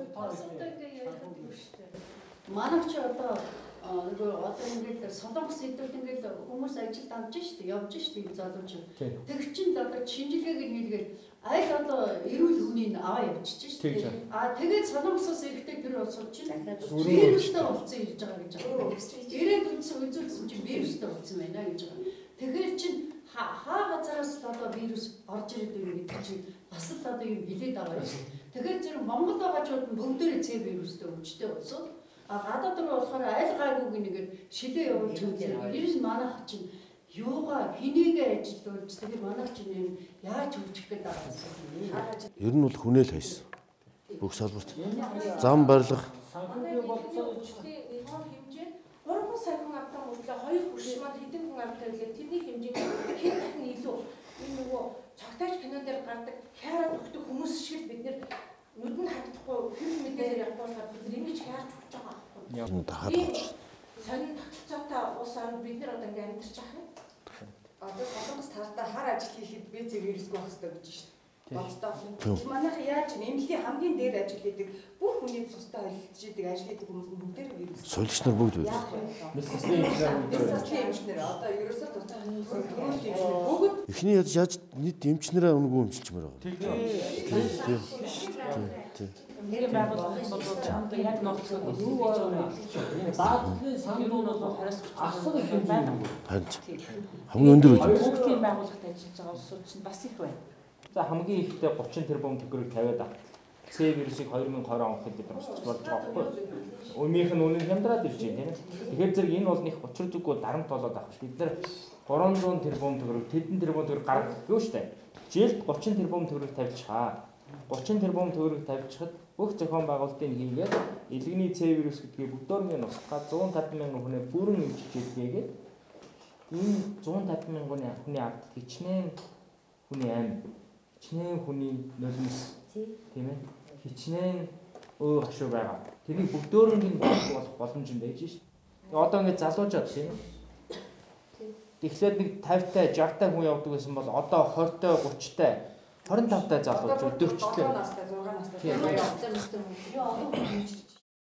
Манайч одоо одоо ингээд солонгос эдүүд ингээд хүмүүс ажилд амж штэ явж штэ энэ залуучууд. Тэг чин одоо шинжилгээг нь хийлгээд аль одоо эрүүл хүний аваа явчих штэ. Тэгээд солонгосоос эрэхтэй тэр улсууд чинь вирустай болсон гэж байгаа гэж байгаа. Ирээд үзүүлсэн чинь вирустай болсон байна гэж байгаа. Тэгэхээр чин хаа газараас л одоо вирус орж ирээд байна гэдэг чинь бас л одоо юм хилээд байгаа юм. Тэгэхээр зэрэг Монгол байгаачууд нь бүгдээрээ C вирустай өвчтэй болсон. Гадаад руу болохоор аль гайгүй нэгээр шилээ явуулж байгаа. Ер нь манайх чинь юугаа хинийгээ ажилуулж тэгээд манайх чинь юм яаж хөвчих гээд байгаа юм. ер нь бол хүнээл хайсан. Бүх салбарт. Зам барилга Манай хэмжээ 3 сая хүн амтан мөртлөө 2 хүрш манд хэдэн хүн амтан илээ тэрний хэмжээ хэн дахин илүү энэ нөгөө цогтойч кинон дээр гардаг хяарад өгдөг хүмүүс шиг бид нэр нүдэн хагдахгүй хэв мэдээлэл явуулаад бид ингэж хяарч өгч байгаа байхгүй. юм дахаад болж. Сонин тогтцоотой улс орнд бид нар одоо ингэ амьдарч байгаа юм. Одоо солонгос тартаа хар ажил хийхэд БЦ вирусгүй байх хэрэгтэй гэж шүү дээ. Боцтой. Манайх яаж нэмлийн хамгийн дээр ажил хийдэг бүх хүний цустай холилдож идэг ажил хийдэг хүмүүс нь бүгдээрээ вирус. Сольч нар бүгд байдаг. Эмчнэр одоо ерөөсөө тустай бүгд Эхний яаж нийт эмчнэрээ өнгөө өмчилчмээр байгаа. Тийм. Нэр байгууллагын болоод яг нууцгүй юу дадлын сандрууд бол хараас асар их байна. Хамгийн өндөр үү? Бүгдийн байгууллагад ажиллаж байгаа улсууд чинь бас их байна. За хамгийн ихдээ 30 тэрбум төгрөг тавиад авах. C вирусыг 2020 он хэд бид устж болж байгаа байхгүй. Өмнөх нь үнэн хямдраад ирж байна тийм. Тэгэхээр зэрэг энэ бол нэг учир зүггүй дарамт болоод авах. Бид нар 300 тэрбум төгрөг, тэдэн тэрбум төгрөг гаргах юу штэ. Жилд 30 тэрбум төгрөг тавьчихаа. 30 тэрбум төгрөг тавьчихад бүх зохион байгуулалтыг хийгээд илгэний C вирус гэдгийг бүдүүрийн устгаа 150 мянган хүнээ бүрэн эмчилж идгээгээд энэ 150 мянган хүний ард хичнээн хүний амь, хичнээн хүний нулимс тийм ээ. Хичнээн өөр хашуу байгаа. Тэрийг бүгдөөрлөг болох боломж юм байж шээ. Тэгээ одоо ингэ залуужаад тийм ээ. Тэгэхээр нэг 50-тай 60-тай хүн явдаг гэсэн бол одоо 20-тай 30-тай 25-тай залууч өдөрчлөө. 6 настай.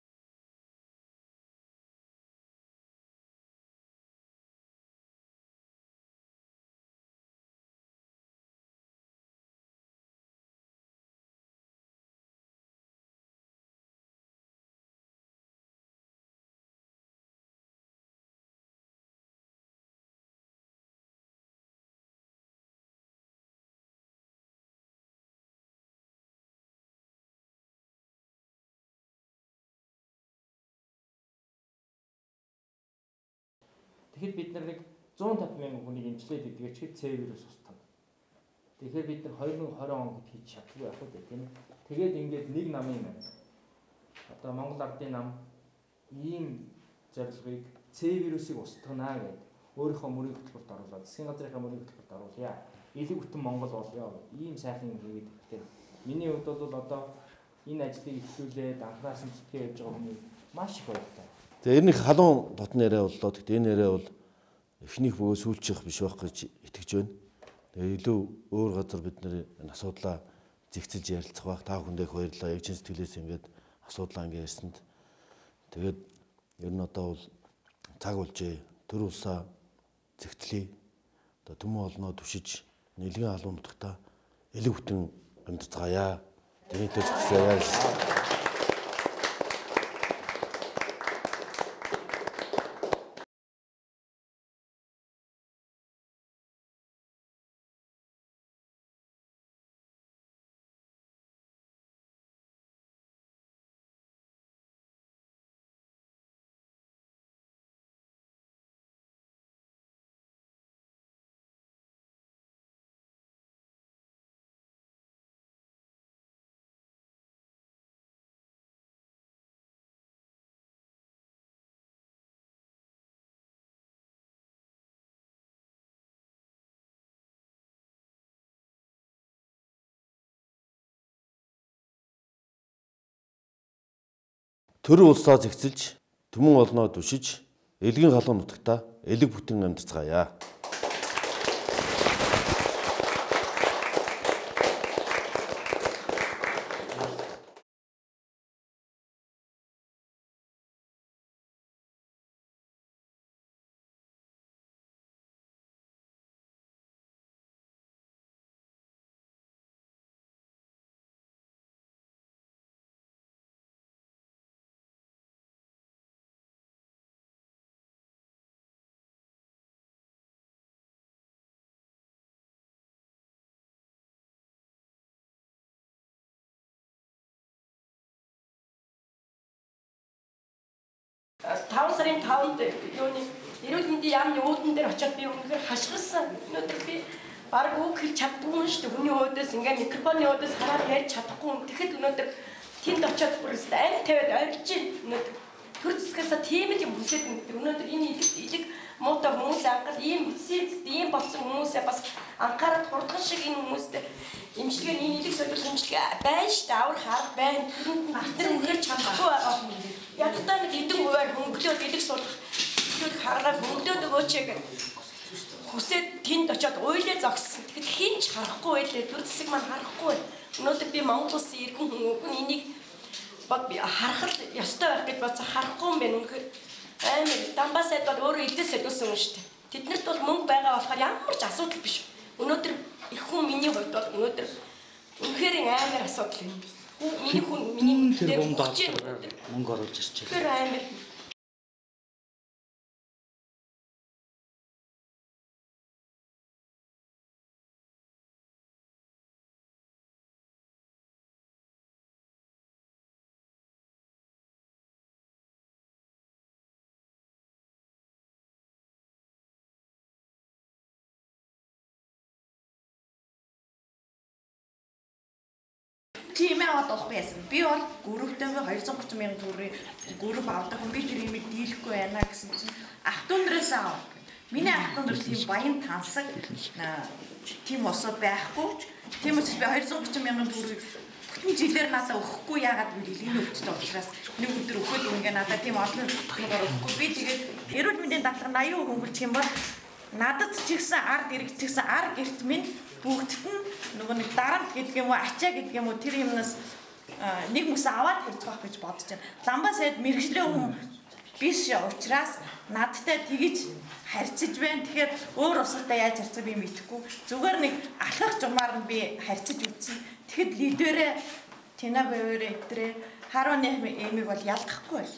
Тэгэхээр бид нар нэг 150 мянган хүнийг эмчлээд идгээд ч C вирус устгав. Тэгэхээр бид нар 2020 онд хийж чадгүй байх үү тийм ээ. Тэгээд ингээд нэг намын юм байна. Одоо Монгол Ардын нам ийм зорилгыг C вирусыг устгана гэдэг өөрийнхөө мөрийн хөтөлбөрт оруулаад засгийн газрынхаа мөрийн хөтөлбөрт оруулъя. Илүү бүтэн Монгол болёо. Ийм сайхан юм хийгээд ихтэй. Миний хувьд бол одоо энэ ажлыг эхлүүлээд анханаас нь зүтгэж явж байгаа хүмүүс маш их баяртай. Тэгээ энэ их халуун дотны яриа боллоо. Гэхдээ энэ яриа бол эхнийх бөгөөд сүүлчих биш байх гэж итгэж байна. Тэгээ илүү өөр газар бид нэр энэ асуудлаа зэгцэлж ярилцах байх. Та бүхэндээ их баярлалаа. Яг чин сэтгэлээс ингээд асуудлаа ингээд ярьсанд. Тэгээд ер нь одоо бол цаг болжээ. Төр улсаа зэгцлэе. Одоо төмөн олноо түшиж нийлгэн халуун нутагта элэг бүтэн амьдарцгаая. Тэрнийхээ зэгцлэе. төрийн улсаа зэгцэлж, түмэн олноо түшиж, элгийн халуун нутагта элэг бүтэн амьдарцгаая. Таван сарын 5-нд юуны эрүүл мэндийн яамны үүдэн дээр очиод би үнэхээр хашгирсан. Өнөөдөр би баг үг хэлж чаддгүй юм шүү дээ. Хүний өөдөөс ингээ микрофоны өөдөөс хараад ярьж чадахгүй. Тэгэхэд өнөөдөр тэнд очиод бүрээс амь тавиад орж ийн. Өнөөдөр төр зэсгээс тийм л юм хүсээд өнөөдөр энэ илэг муутай хүмүүс анхаад ийм бүтсээд ийм болсон хүмүүсээ бас анхаарал хурдган шиг энэ хүмүүстэй имчилгээ энэ илэг солих имчилгээ байна шүү дээ. Авар харах байна. Тэрэнд батэр үнээр чадахгүй байгаа. Ядтаа нэг эдэн хуваар хөнгөлөөд илэг суулгах зүйл хараад хөнгөлөөд өгөөч гэж хүсээд тэнд очиод уйлаа зогссон. Тэгэхэд хинч харахгүй байлээ. Төр зэсэг маань харахгүй. Өнөөдөр би Монгол улсын иргэн хүн энийг харах ёстой байх гэж бодсон харахгүй юм байна. Үнэхээр амар Дамбасад бол өөрөө эдээс өдөөсөн юм шүү дээ. Тэднэрт бол мөнгө байгаа болохоор ямар ч асуудал биш. Өнөөдөр их хүн миний хувьд бол өнөөдөр үнэхээр амар асуудал юм. Миний хүн миний дээр мөнгө оруулж ирчихээ. Тэр амар тийм ээ одоо байсан. Би бол гүрвтэйгээ 230 мянган төгрөгийн гүрв авдаг хүн би тэр имийг дийлэхгүй байна гэсэн чинь ах дүүндрээс авах. Миний ах дүүндэр тийм баян тансаг тийм осоо байхгүй. Тийм учраас би 230 мянган төгрөгийг бүтэн жилээр надад өгөхгүй яагаад гэвэл энэ өвчтөд учраас нэг өдөр өгөхөд ингээ надад тийм олон төгрөгөөр өгөхгүй. Би тэгээд эрүүл мэндийн дадлага 80% хөнгөлчих юм бол надад ч ихсэн ард ирэх ч ихсэн ар гэрт минь бүгдт нь нөгөө нэг дарамт гэдэг юм уу ачаа гэдэг юм уу тэр юмнаас нэг мөс аваад тавьж байх гэж бодож байна. Дамбасад мэрэгчлээ хүн биш учраас надтай тэгж харьцаж байна. Тэгэхээр өөр устай яаж харьцах би мэдэхгүй. Зүгээр нэг алхах жумаар нь би харьцаж үзсэн. Тэгэхэд лидерээ Тина Бэвэрэ эдрээ Харууны эмийг бол ялгахгүй байл.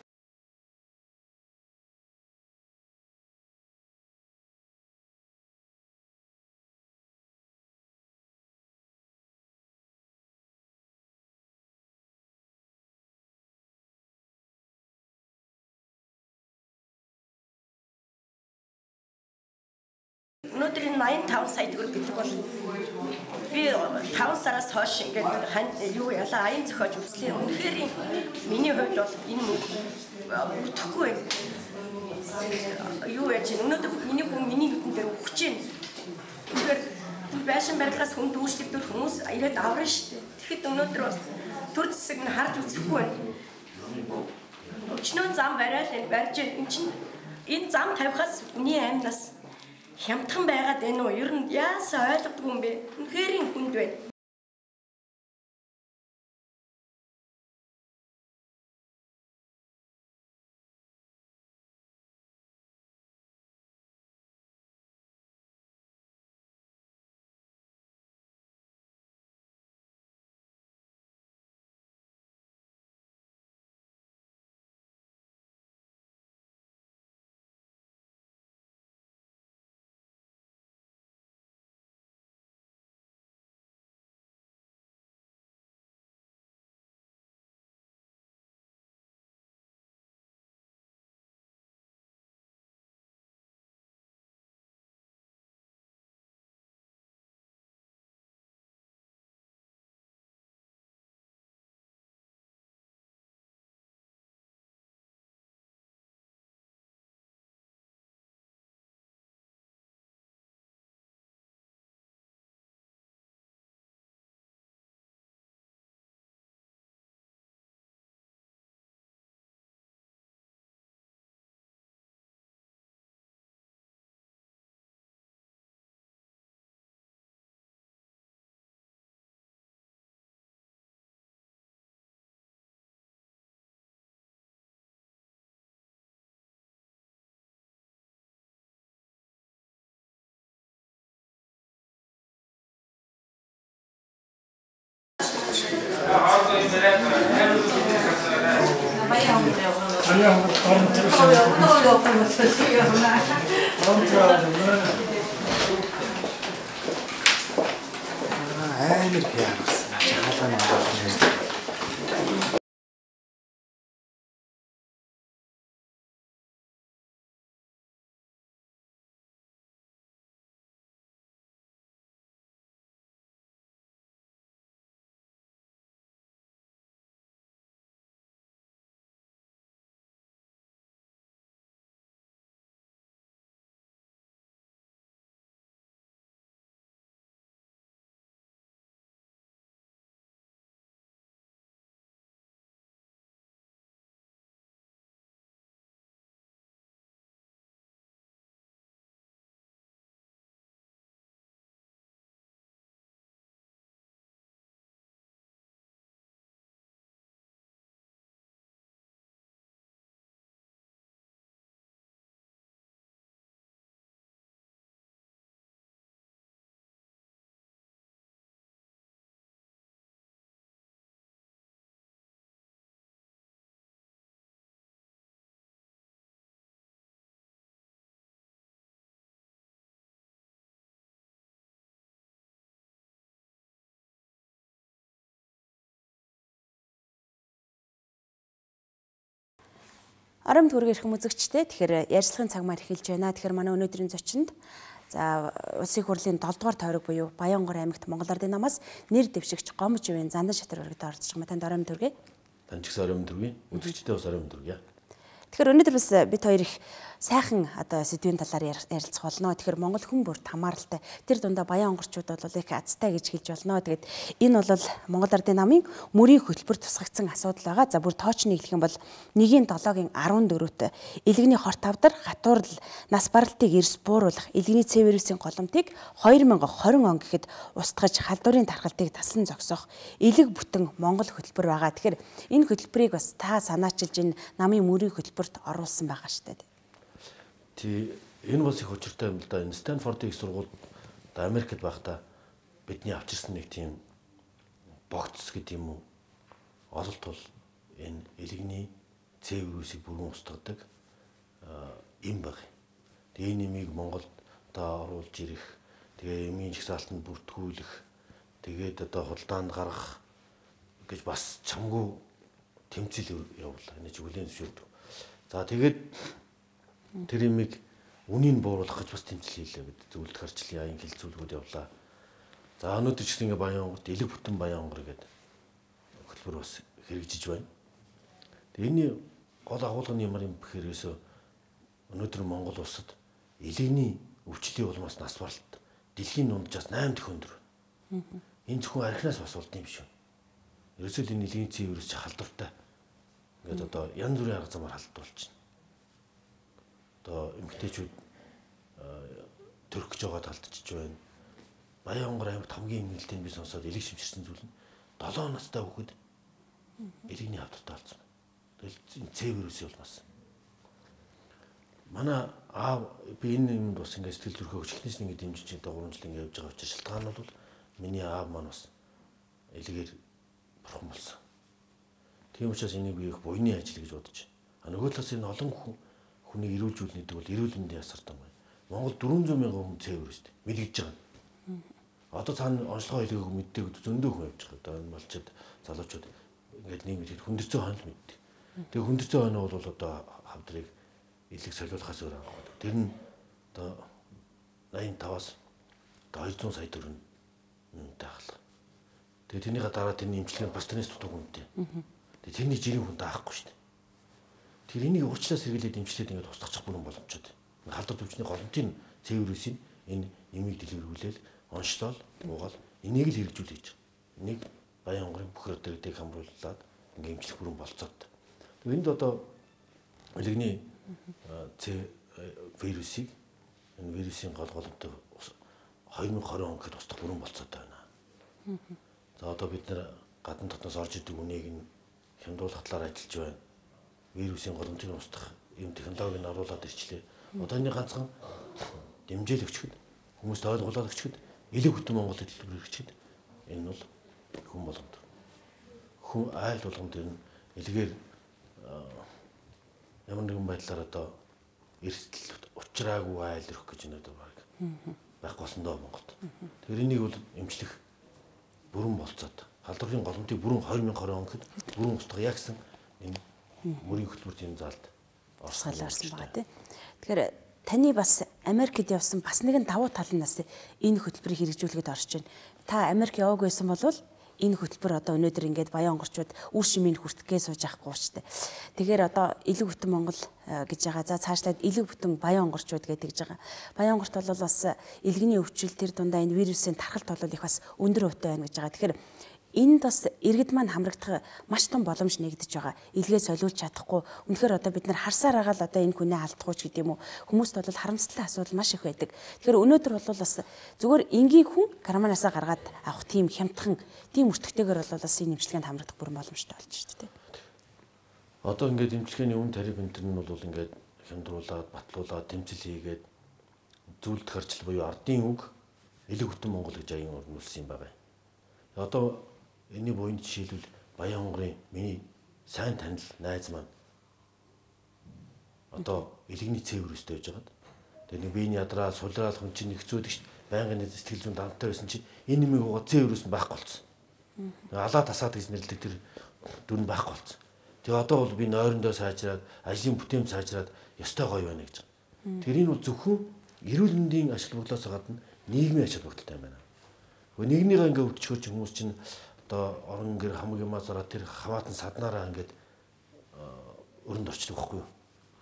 Өнөөдөр энэ 85 сая төгрөг гэдэг бол би 5 сараас хойш ингээд юу яла аян зохиож үзлээ. Үнэхээр миний хувьд бол энэ мөнгө бүтэхгүй. Юу яаж өнөөдөр миний хүн миний нүдэн дээр өгч जैन. Тэгэхээр байшин барилгаас хүн дүүшлэгдүүл хүмүүс ирээд аврна шүү дээ. Тэгэхэд өнөөдөр бол төр зэсэг нь харж үзэхгүй байна. Өчнөө зам бариад барьж энэ зам тавихаас хүний аймнаас хямдхан байгаад байна уу? Ер нь яасаа ойлгодгүй юм бэ? Үнэхээр хүнд байна. Амар пианос. Жаалаа надад. Арам төргийн эрхэм үзэгчтэй тэгэхээр ярилцлагын цаг маань эхэлж байна. Тэгэхээр манай өнөөдрийн зочинд за улсын хурлын 7 дугаар тойрог буюу Баянгор аймагт Монгол Ардын намаас нэр дэвшигч Гомж Ивэн Зандан Шатар өргөд оролцож байгаа. Танд Арам төргий. Танд ч гэсэн Арам төргий. Үзэгчтэй бас Арам төргий. Тэгэхээр өнөөдөр бас бид хоёр их сайхан одоо сэдвийн талаар ярилцах болно. Тэгэхээр Монгол хүн бүрт хамааралтай. Тэр дундаа баян онгорчууд бол их азтай гэж хэлж болно. Тэгээд энэ бол Монгол Ардын намын мөрийн хөтөлбөр тусгагдсан асуудал байгаа. За бүр тоочны хэлэх юм бол 1-7-гийн 14-т илгэний хорт авдар хатуурл нас баралтыг эрс бууруулах илгэний C вирусийн голомтыг 2020 он гэхэд устгаж халдварын тархалтыг тасан зогсоох элэг бүтэн Монгол хөтөлбөр байгаа. Тэгэхээр энэ хөтөлбөрийг бас та санаачилж энэ намын мөрийн хөтөлбөрт оруулсан байгаа шүү дээ. Энэ бас их учиртай юм л да. Энэ Стэнфордын их сургуульд Америкт байхдаа бидний авчирсан нэг тийм богц гэдэг юм уу ололт бол энэ элэгний C вирусыг бүрэн устгадаг юм баг. Тэгээ энэ нэмийг Монголд одоо оруулж ирэх, тэгээ эмийн жагсаалтанд бүртгүүлэх, тэгээд одоо худалдаанд гаргах гэж бас чамгүй тэмцэл явуулаа. Энэ чиглэлийн зөвшөөрдөг. За тэгээд тэр имийг үнийг бууруулах гэж бас тэмцэл хийлээ гэдэг зөвлөлт гарчлын аян хилцүүлгүүд явлаа. За өнөөдөр ч гэсэн ингээ Баянгорт элэг бүтэн Баянгор гэдэг хөтөлбөр бас хэрэгжиж байна. Тэгээ энэ гол агуулга нь ямар юм бэхээр өнөөдөр Монгол улсад элэгний өвчлөлийн улмаас нас баралт дэлхийн дунджаас 8 дахин өндөр. Энэ зөвхөн архинаас бас болд юм шүү. Ерөөсөө энэ элэгний C вирус ч халдвартай. Ингээд одоо янз бүрийн арга замаар халдварлж байна. Одоо эмэгтэйчүүд төрөх гэж байгаа талдчихж байна. Баянгор аймагт хамгийн эмнэлтэнд би сонсоод элэг шимширсэн зүйл нь 7 настай хүүхэд элэгний хавтартай болсон байна. Тэгэл C вирусын улмаас. Манай аав би энэ юмд бас ингээд сэтгэл зүрхээ өчгнээс ингээд дэмжиж байгаа 3 жил ингээд явж байгаа учраас шалтгаан нь бол миний аав маань бас элэгээр бурхан болсон. Тийм учраас энийг би их буйны ажил гэж бодож байна. Нөгөө талаас энэ олон хүнийг ирүүлжүүлнэ гэдэг бол эрүүл мэндийн ясартай байна. Монгол 400 мянган хүн C вирустэй мэдгэж байгаа. Одоо цаана онцлогоо хэлээг мэддэг зөндөө хүн явж байгаа. Одоо энэ малчид залуучууд ингээд нэг мэдээд хүндэрцээ хойно л мэддэг. Тэгээ хүндэрцээ хойно бол одоо хавдрыг элэг солиулахаас өөр авах. Тэр нь одоо 85-аас 200 сая төгрөг таахлах. Тэгээ тэрнийхээ дараа тэрний эмчилгээ бас тэрнээс дутуу хүнтэй. Тэгээ тэрний жирийн хүн даахгүй шүү дээ. Тэр энийг уучлаас сэргийлээд эмчлээд ингээд устгах бүрэн боломжтой. Халдвар төвчний голомтын C вирусын энэ эмийг дэлгэрүүлээл онцлол уугаал энийг л хэрэгжүүл хийж байгаа. Энийг Баянгорын бүх өдрөдийг хамруулад ингээд эмчлэх бүрэн болцоод. Тэгээ энд одоо элэгний C вирусыг энэ вирусын гол голомтой 2020 он гэхэд устгах бүрэн болцоод байна. За одоо бид нэр гадна дотноос орж идэг үнийг нь хямдруулах талаар ажиллаж байна. Вирусын голомтыг устгах юм технологиг оруулаад ирчлээ. Одоо энэ ганцхан дэмжээл өгчөд хүмүүст ойлгуулаад өгчөд элэг бүтэн Монгол хэлбэр өгчөд энэ бол хүн болгонд. Хүн айл болгонд энэ элэгээр ямар нэгэн байдлаар одоо эрсдэл учраагүй айл өрөх гэж нэг баг байхгүй болсон доо Монголд. Тэгэхээр энийг бол эмчлэх бүрэн болцоод халдварын голомтыг бүрэн 2020 он гэхэд бүрэн устгая гэсэн энэ мөрийн хөтөлбөрт энэ заалд орсон байгаа тийм. Тэгэхээр таны бас Америкт явсан бас нэгэн давуу тал нь бас энэ хөтөлбөрийг хэрэгжүүлэхэд орж байна. Та Америк яваагүй байсан бол энэ хөтөлбөр одоо өнөөдөр ингээд Баян онгорчууд үр шимийг хүртэхгээ сууж авахгүй шүү дээ. Тэгэхээр одоо илүү бүтэн Монгол гэж байгаа. За цаашлаад илүү бүтэн Баян онгорчууд гэдэг гэж байгаа. Баян онгорт бол бас илгэний өвчил тэр дундаа энэ вирусын тархалт бол их бас өндөр хувьтай байна гэж байгаа. Тэгэхээр энд бас иргэд маань хамрагдах маш том боломж нэгдэж байгаа. Илгээ солиулж чадахгүй. Үнэхээр одоо бид нар харсаар байгаа л одоо энэ хүнээ алдахгүй ч гэдэг юм уу. Хүмүүст бол харамсалтай асуудал маш их байдаг. Тэгэхээр өнөөдөр бол бас зүгээр энгийн хүн карманаасаа гаргаад авах тийм хямдхан, тийм өртөгтэйгээр бол бас энэ эмчилгээнд хамрагдах бүрэн боломжтой болж шүү дээ. Одоо ингээд эмчилгээний үн тариф энэ нь бол ингээд хямдруулаад, батлуулаад, тэмцэл хийгээд зөвлөлт харчил буюу ардын үг элэг хөтөн Монгол гэж аян өрнүүлсэн юм байна. Одоо энэ буйнд жишээлбэл Баян онгорын миний сайн танил найз маань одоо элэгний C вирустэй байж байгаад тэгээ нэг биений ядраа сулраал хүн чинь нэгцүүлэгч байнгын сэтгэл зүйн дамттай байсан чинь энэ нэмийг угаа C вирус нь байхгүй болсон. Алаа тасаад гэж нэрлэдэг тэр дүр нь байхгүй болсон. Тэгээ одоо бол би нойрондоо сайжраад ажлын бүтээн сайжраад ёстой гоё байна гэж. Тэр энэ бол зөвхөн эрүүл мэндийн ашиг бодлоос гадна нийгмийн ашиг бодолтой юм байна. Нэгнийгээ ингээ өвдчихөж хүмүүс чинь одоо орон гэр хамгийн мазараа тэр хаваатан саднараа ингээд өрөнд орчдөг байхгүй юу?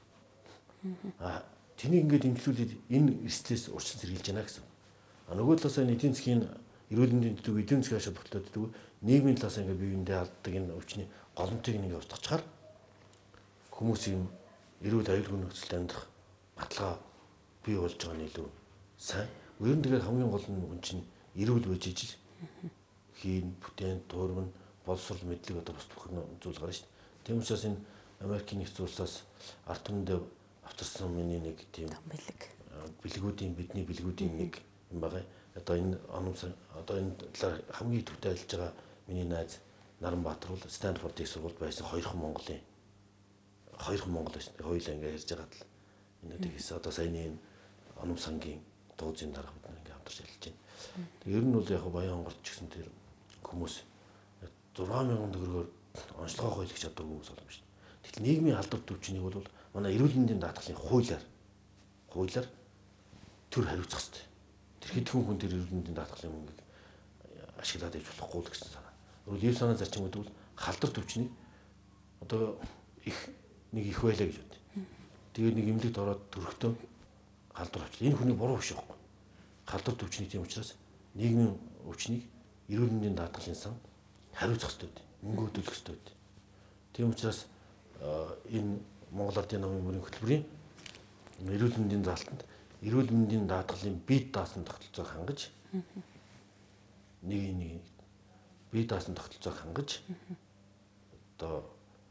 Тэнийг ингээд имжлүүлээд энэ эрсдлээс урьдчилан сэргийлж байна гэсэн. Нөгөө талаас нь эдийн засгийн эрүүл мэндийн төдөө эдийн засгийн ашиг бодлоод нийгмийн талаас ингээд биеиндээ алддаг энэ өвчний голомтыг нэг устгахчаар хүмүүсийн эрүүл аюулгүй нөхцөлд амьдрах баталгаа бий болж байгаа нь илүү сайн. Ер нь тэгээд хамгийн гол нь хүн чинь эрүүл байж ижил хийн, бүтээн, туурман, боловсрол мэдлэг одоо бус бүх зүйл гарна шүү дээ. Тийм учраас энэ Америкийн нэгдсэн улсаас ард түмэндээ авчирсан миний нэг тийм бэлгүүдийн бидний бэлгүүдийн нэг юм байгаа. Одоо энэ одоо энэ талаар хамгийн төвтэй ажиллаж байгаа миний найз Наранбаатар бол Стэнфорд их сургуульд байсан хоёрхан Монгол байсан. Хоёулаа ингээ ярьж байгаа л энэ тэгээс одоо саяны энэ Анум сангийн дууцын дарга бид ингээ хамтарч ажиллаж байна. Ер нь бол яг Баян онгорч гэсэн тэр хүмүүс 6,000 төгрөгөөр онцлогоо хойлох чадваргүй хүмүүс болов шүү дээ. Тэгтэл нийгмийн халдвар төвчнийг бол манай эрүүл мэндийн даатгалын хуулиар төр хариуцах хэрэгтэй. Тэр хэдхэн хүн тэр эрүүл мэндийн даатгалын мөнгийг ашиглаад иж болохгүй л гэсэн санаа. Өөрөөр санаа зарчим гэдэг бол халдвар төвчнийг одоо нэг их байлаа гэж бод. Тэгээд нэг эмнэлэгт ороод төрөхтөө халдвар авчлаа. Энэ хүний буруу биш байхгүй. Халдвар төвчнийг тийм учраас нийгмийн өвчнийг эрүүл мэндийн даатгалын сан хариуцах хэрэгтэй дээ. Мөнгө хөдөлгөх хэрэгтэй дээ. Тийм учраас энэ Монгол Ардын намын мөрийн хөтөлбөрийн эрүүл мэндийн заалтанд эрүүл мэндийн даатгалын бие даасан тогтолцоог хангаж нэг бие даасан тогтолцоог хангаж одоо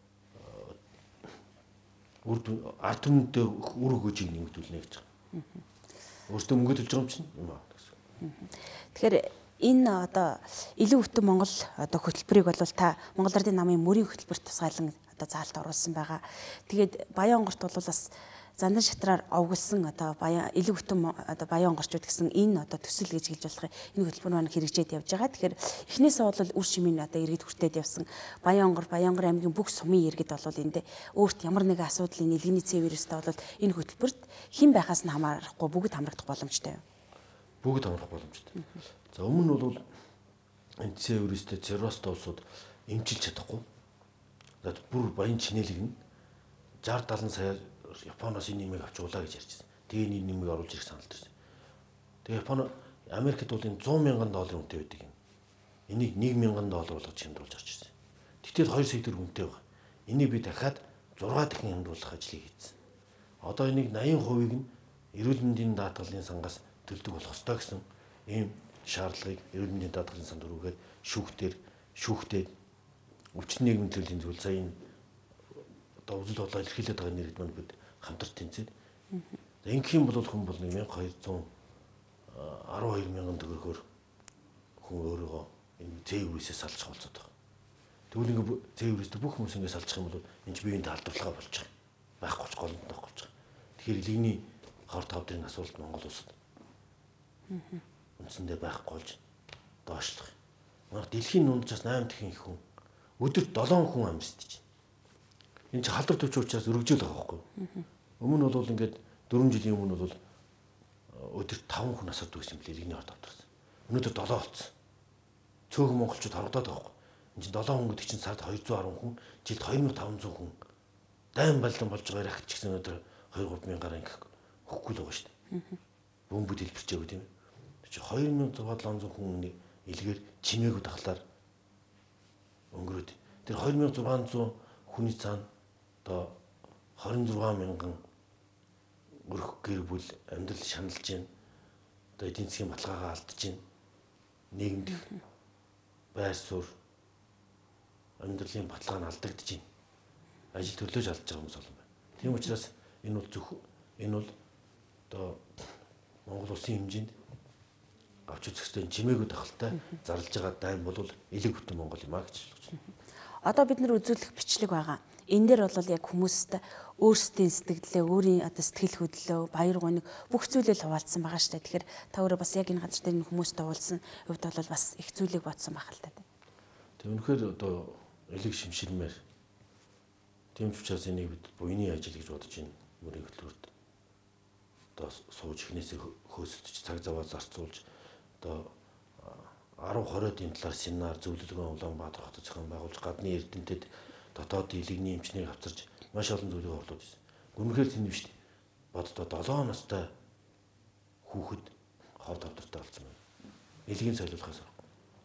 ард түмэндээ үр өгөөжийг нэмэгдүүлнэ гэж байна. Өөртөө мөнгө төлж байгаа юм чинь юм аа гэсэн. Тэгэхээр энэ одоо илүү бүтэн Монгол одоо хөтөлбөрийг бол та Монгол Ардын намын мөрийн хөтөлбөрт тусгайлан одоо заалт оруулсан байгаа. Тэгээд Баян онгорт бол бас зандан шатраар овгилсан одоо илүү бүтэн одоо Баян онгорчууд гэсэн энэ одоо төсөл гэж хэлж болох энэ хөтөлбөр маань хэрэгжээд явж байгаа. Тэгэхээр эхнээсээ бол үр шимийн одоо иргэд хүртээд явсан Баян онгор аймгийн бүх сумын иргэд бол энд өөрт ямар нэгэн асуудлын нэлгээний C вирустай бол энэ хөтөлбөрт хэн байхаас нь хамаарахгүй бүгд хамрагдах боломжтой юм. Бүгд хамрах боломжтой. За өмнө нь бол энэ C вирустэй циррозтой улсууд эмчилж чадахгүй. За бүр баян чинэлэг нь 60-70 сая Японоос энэ нэмийг авч уулаа гэж ярьжсэн. Тэгээ энэ нэмийг оруулж ирэх санал төрсөн. Тэгээ Америкт бол энэ $100,000 үнэтэй байдаг юм. Энийг $1,000 болгож хямдруулж авч ирсэн. Тэгтэл 2 сая төгрөг үнэтэй байгаа. Энийг би дахиад 6 дахин хямдруулах ажлыг хийсэн. Одоо энийг 80% нь эрүүл мэндийн даатгалын сангаас төлдөг болох ёстой гэсэн ийм шаардлагыг эрүүл мэндийн даатгалын санд өргөгээд шүүхтээд өвчин нийгмийн төлөвийн зүйл сая энэ одоо үзэл бодлоо илэрхийлээд байгаа нэрд маань бид хамтарч тэнцээд. Ингэх юм бол хүн бол 12,000 төгрөгөөр хүн өөрийгөө энэ C вирусээс салж болцоод байгаа. Тэгвэл ингэ C вирустэй бүх хүмүүс ингэ салчих юм бол энэ биеийн талдварлага болж байгаа. байхгүй ч голомт байхгүй ч. Тэгэхээр элэгний хор тав дэрийн асуулт Монгол улсад үндсэндээ байхгүй болж доошлох. Манай дэлхийн нунджаас 8 дахин их хүн өдөрт 7 хүн амьсдаж байна. Энэ чи халдвар төвч учраас өргөжөөл байгаа байхгүй юу? Өмнө нь бол ингээд 4 жилийн өмнө бол өдөрт 5 хүн асардаг гэсэн бэл элэгний хор тавтарсан. Өнөөдөр 7 болсон. Цөөхөн монголчууд харагдаад байгаа байхгүй. Энэ чинь 7 хүн гэдэг чинь сард 210 хүн, жилд 2500 хүн дайм балдан болж байгаа рахт ч гэсэн өнөөдөр 2-3 мянгаар ингэх хөхгүй л байгаа шүү дээ. Бөмбөд хэлбэрчээгүй тийм ээ. Чи 2600 хүн илгээр чимээгүй тахлаар өнгөрөөд. Тэр 2600 хүний цаана одоо 26 мянган өрх гэр бүл амьдрал шаналж байна. Одоо эдийн засгийн баталгаагаа алдаж байна. Нийгэмд байр суурь амьдралын баталгаа нь алдагдаж байна. Ажил төрлөөж алдаж байгаа хүмүүс олон байна. Тийм учраас энэ бол одоо Монгол улсын хэмжээнд авч үзэх ёстой чимээгүй тахалтай зарлж байгаа дайм бол элэг бүтэн Монгол юм а гэж хэлж байна. Одоо бид нар үзүүлэх бичлэг байгаа. Энэ дээр бол яг хүмүүст өөрсдийн сэтгэлдээ, өөрийн одоо сэтгэл хөдлөлөө, баяр гоник бүх зүйлээ хуваалцсан байгаа шүү дээ. Тэгэхээр та өөрөө бас яг энэ газар дээр хүмүүстэй уулзсан хувьд бол бас их зүйлийг бодсон байх л та. Тэг үнэхээр одоо элэг шимширмээр тийм ч учраас энийг бид буйны ажил гэж бодож байна. Мөрийн хөтөлбөрт одоо сууж ихнээсээ хөөсөлдөж цаг заваа зарцуулж одоо 10-20 дийн талаар семинар зөвлөлгөөн Улаанбаатар хотод зохион байгуулж гадны эрдэмтэд дотоод элэгний эмчнийг авчирч маш олон зүйлийг орлуулж байна. Үнэхээр тийм биш үү? Боддоо 7 настай хүүхэд хор тавтартай болсон байна. Элгийн солиулахаас аргагүй.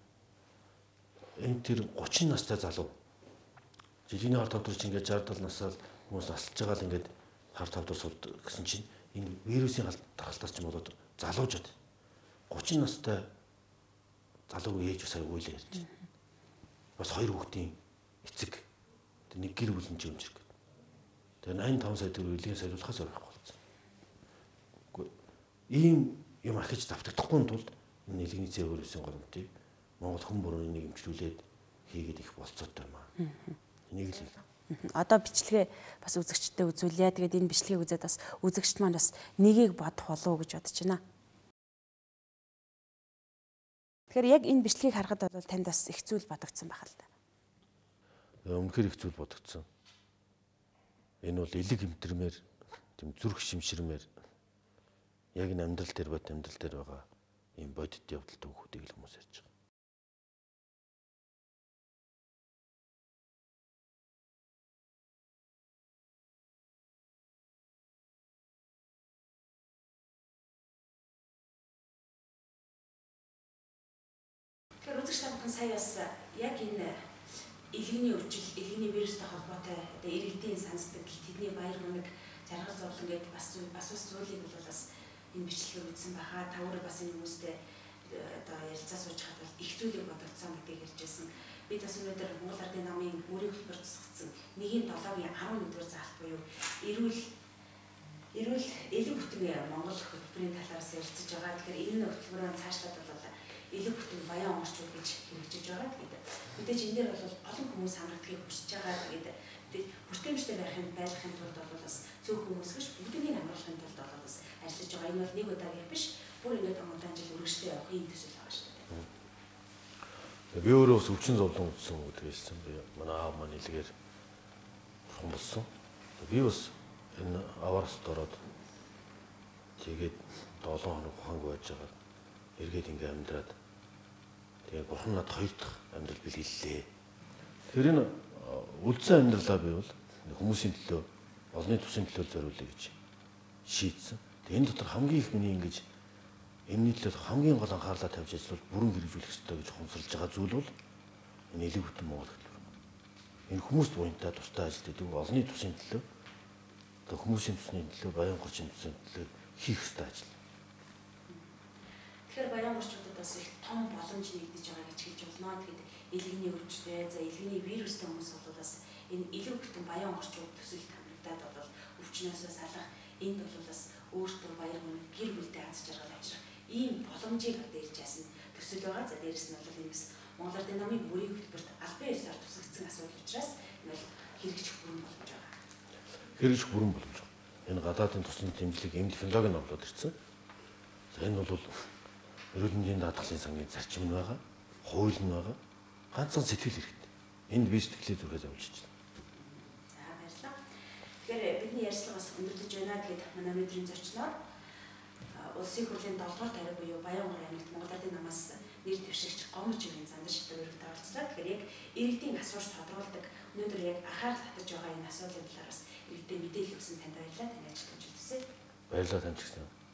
Энэ тэр 30 настай залуу жилийн хор тавтарч ингээд 60-70 наснаас хүмүүс асалж байгаа л ингээд хор тавтар сууд гэсэн чинь энэ вирусын тархалтаас ч юм болоод залуужаад 30 настай залуу ээж сая үйлээ ярьж байна. Бас 2 хүүхдийн эцэг. Нэг гэр бүлийн жимжиг. Тэгээ 85 сая төгрөг элгийн солиулахаас байхгүй болсон. Үгүй ийм юм ахиж давтагдахгүй тулд энэ элгийн цэвэрсэн голомтыг Монгол хүн бүрийн нэг эмчлүүлээд хийгээд их болцоотой юм аа. Энийг л хэл. Одоо бичлэгээ бас үзэгчдэд үзүүлье. Тэгээд энэ бичлэгийг үзээд бас үзэгчд маань бас нэгийг бодох болов уу гэж бодож байна. Тэгэхээр яг энэ бичлэгийг харахад бол танд бас их зүйл бодогдсон байх л та. Үнэхээр их зүйл бодогдсон. Энэ бол элэг эмтэрмээр тийм зүрх шимширмээр яг энэ амьдрал дээр байгаа ийм бодит явдал түүхүүдийг л хүмүүс ярьж байгаа. Тэгэхээр үзэгч тамхан сая бас яг энэ элэгний өвчил, элэгний вирустай холбоотой одоо иргэдийн сонсдог тэдний баяр хөмөг жаргал зовлон гэдэг бас зүйлийг бол бас энэ бичлэгээр үзсэн баха. Та өөрөө бас энэ хүмүүстэй одоо ярилцаа сууж хаад бол их зүйлийг бодогдсон гэдгийг ярьжсэн. Бид бас өнөөдөр Монгол Ардын намын мөрийн хөтөлбөр тусгацсан 1-7-гийн 11-р заалт буюу эрүүл элэг бүтэн Монгол хөтөлбөрийн талаараас ярилцаж байгаа. Тэгэхээр энэ хөтөлбөрөө цаашлаад бол элэг бүтэн баян онгорчууд гэж хэрэгжиж байгаа. Мэдээж энэ дээр бол олон хүмүүс хамрагдахыг хүсэж байгаа. Тэгээд бүртгэмжтэй байхын тулд бол бас зөв хүмүүс гэж бүгднийг амруулахын тулд бол бас ажиллаж байгаа. Энэ бол нэг удаагийн биш, бүр ингээд онгоцон жил үргэлжлээ явахын төсөл байгаа шүү дээ. Би өөрөө бас өвчин зовлон үзсэн гэдэг хэлсэн. Би манай аав маань илгээр бурхан болсон. Би бас энэ аваараас ороод тэгээд 7 хоног ухаангүй байж байгаа. Эргээд ингээм амьдраад тэгээд бурхан над 2 дахь амьдрал бэлгэллээ. Тэр энэ үлдсэн амьдралаа би бол хүмүүсийн төлөө, олонний тусын төлөө зориулъя гэж шийдсэн. Тэгээд энэ дотор хамгийн их миний ингэж эмний төлөө хамгийн гол анхаарлаа тавьж ажиллавал бүрэн хэрэгжүүлэх ёстой гэж хонсолж байгаа зүйл бол энэ элэг бүтэн Монгол хөтөлбөр. Энэ хүмүүст буянтай тустай ажил гэдэг олонний тусын төлөө, одоо хүмүүсийн тусны төлөө, баян горчийн тусын төлөө хийх ёстой ажил. Тэгэхээр баян горчуудад бас их том боломж нэгдэж байгаа гэж хэлж болно. Тэгэхээр элэгний өвчтэй, за элэгний вирустай хүмүүс бол бас энэ элэг бүтэн баян горчууд төсөл тамирагдаад бол өвчнөөсөө салах, энд бол бас өөртөө баяр хөмөг гэр бүлдээ аз жаргал авчрах ийм боломжийг дээрж яасан төсөл байгаа. За дээрэс нь бол энэ Монгол Ардын намын мөрийн хөтөлбөрт албан ёсоор тусгагдсан асуудал учраас энэ бол хэрэгжих бүрэн боломж байгаа. хэрэгжих бүрэн боломж байна. Энэ гадаадын тусны дэмжлэг эм технологи нь орлоод ирсэн. За энэ бол эрүүл мэндийн даатгалын сангийн зарчим нь байгаа, хууль нь байгаа. Ганцхан сэтгэл хэрэгтэй. Энд би сэтгэлээ зүрхээ явуулж байна. За баярлалаа. Тэгэхээр бидний ярилцлагаас өндөрлөж байна. Тэгээд манай өнөөдрийн зочноор улсын хурлын 7 дугаар тариа буюу Баянгор аймагт Монгол Ардын намаас нэр дэвшигч Гомжийн Зандар Шилдэг өргөд оролцлоо. Тэгэхээр яг иргэдийн асууж тодруулдаг өнөөдөр яг анхаарал татаж байгаа энэ асуудлын талаараас иргэдэд мэдээлэл өгсөн танд баярлалаа. Таны ажилд амжилт хүсье. Баярлалаа тань ч гэсэн.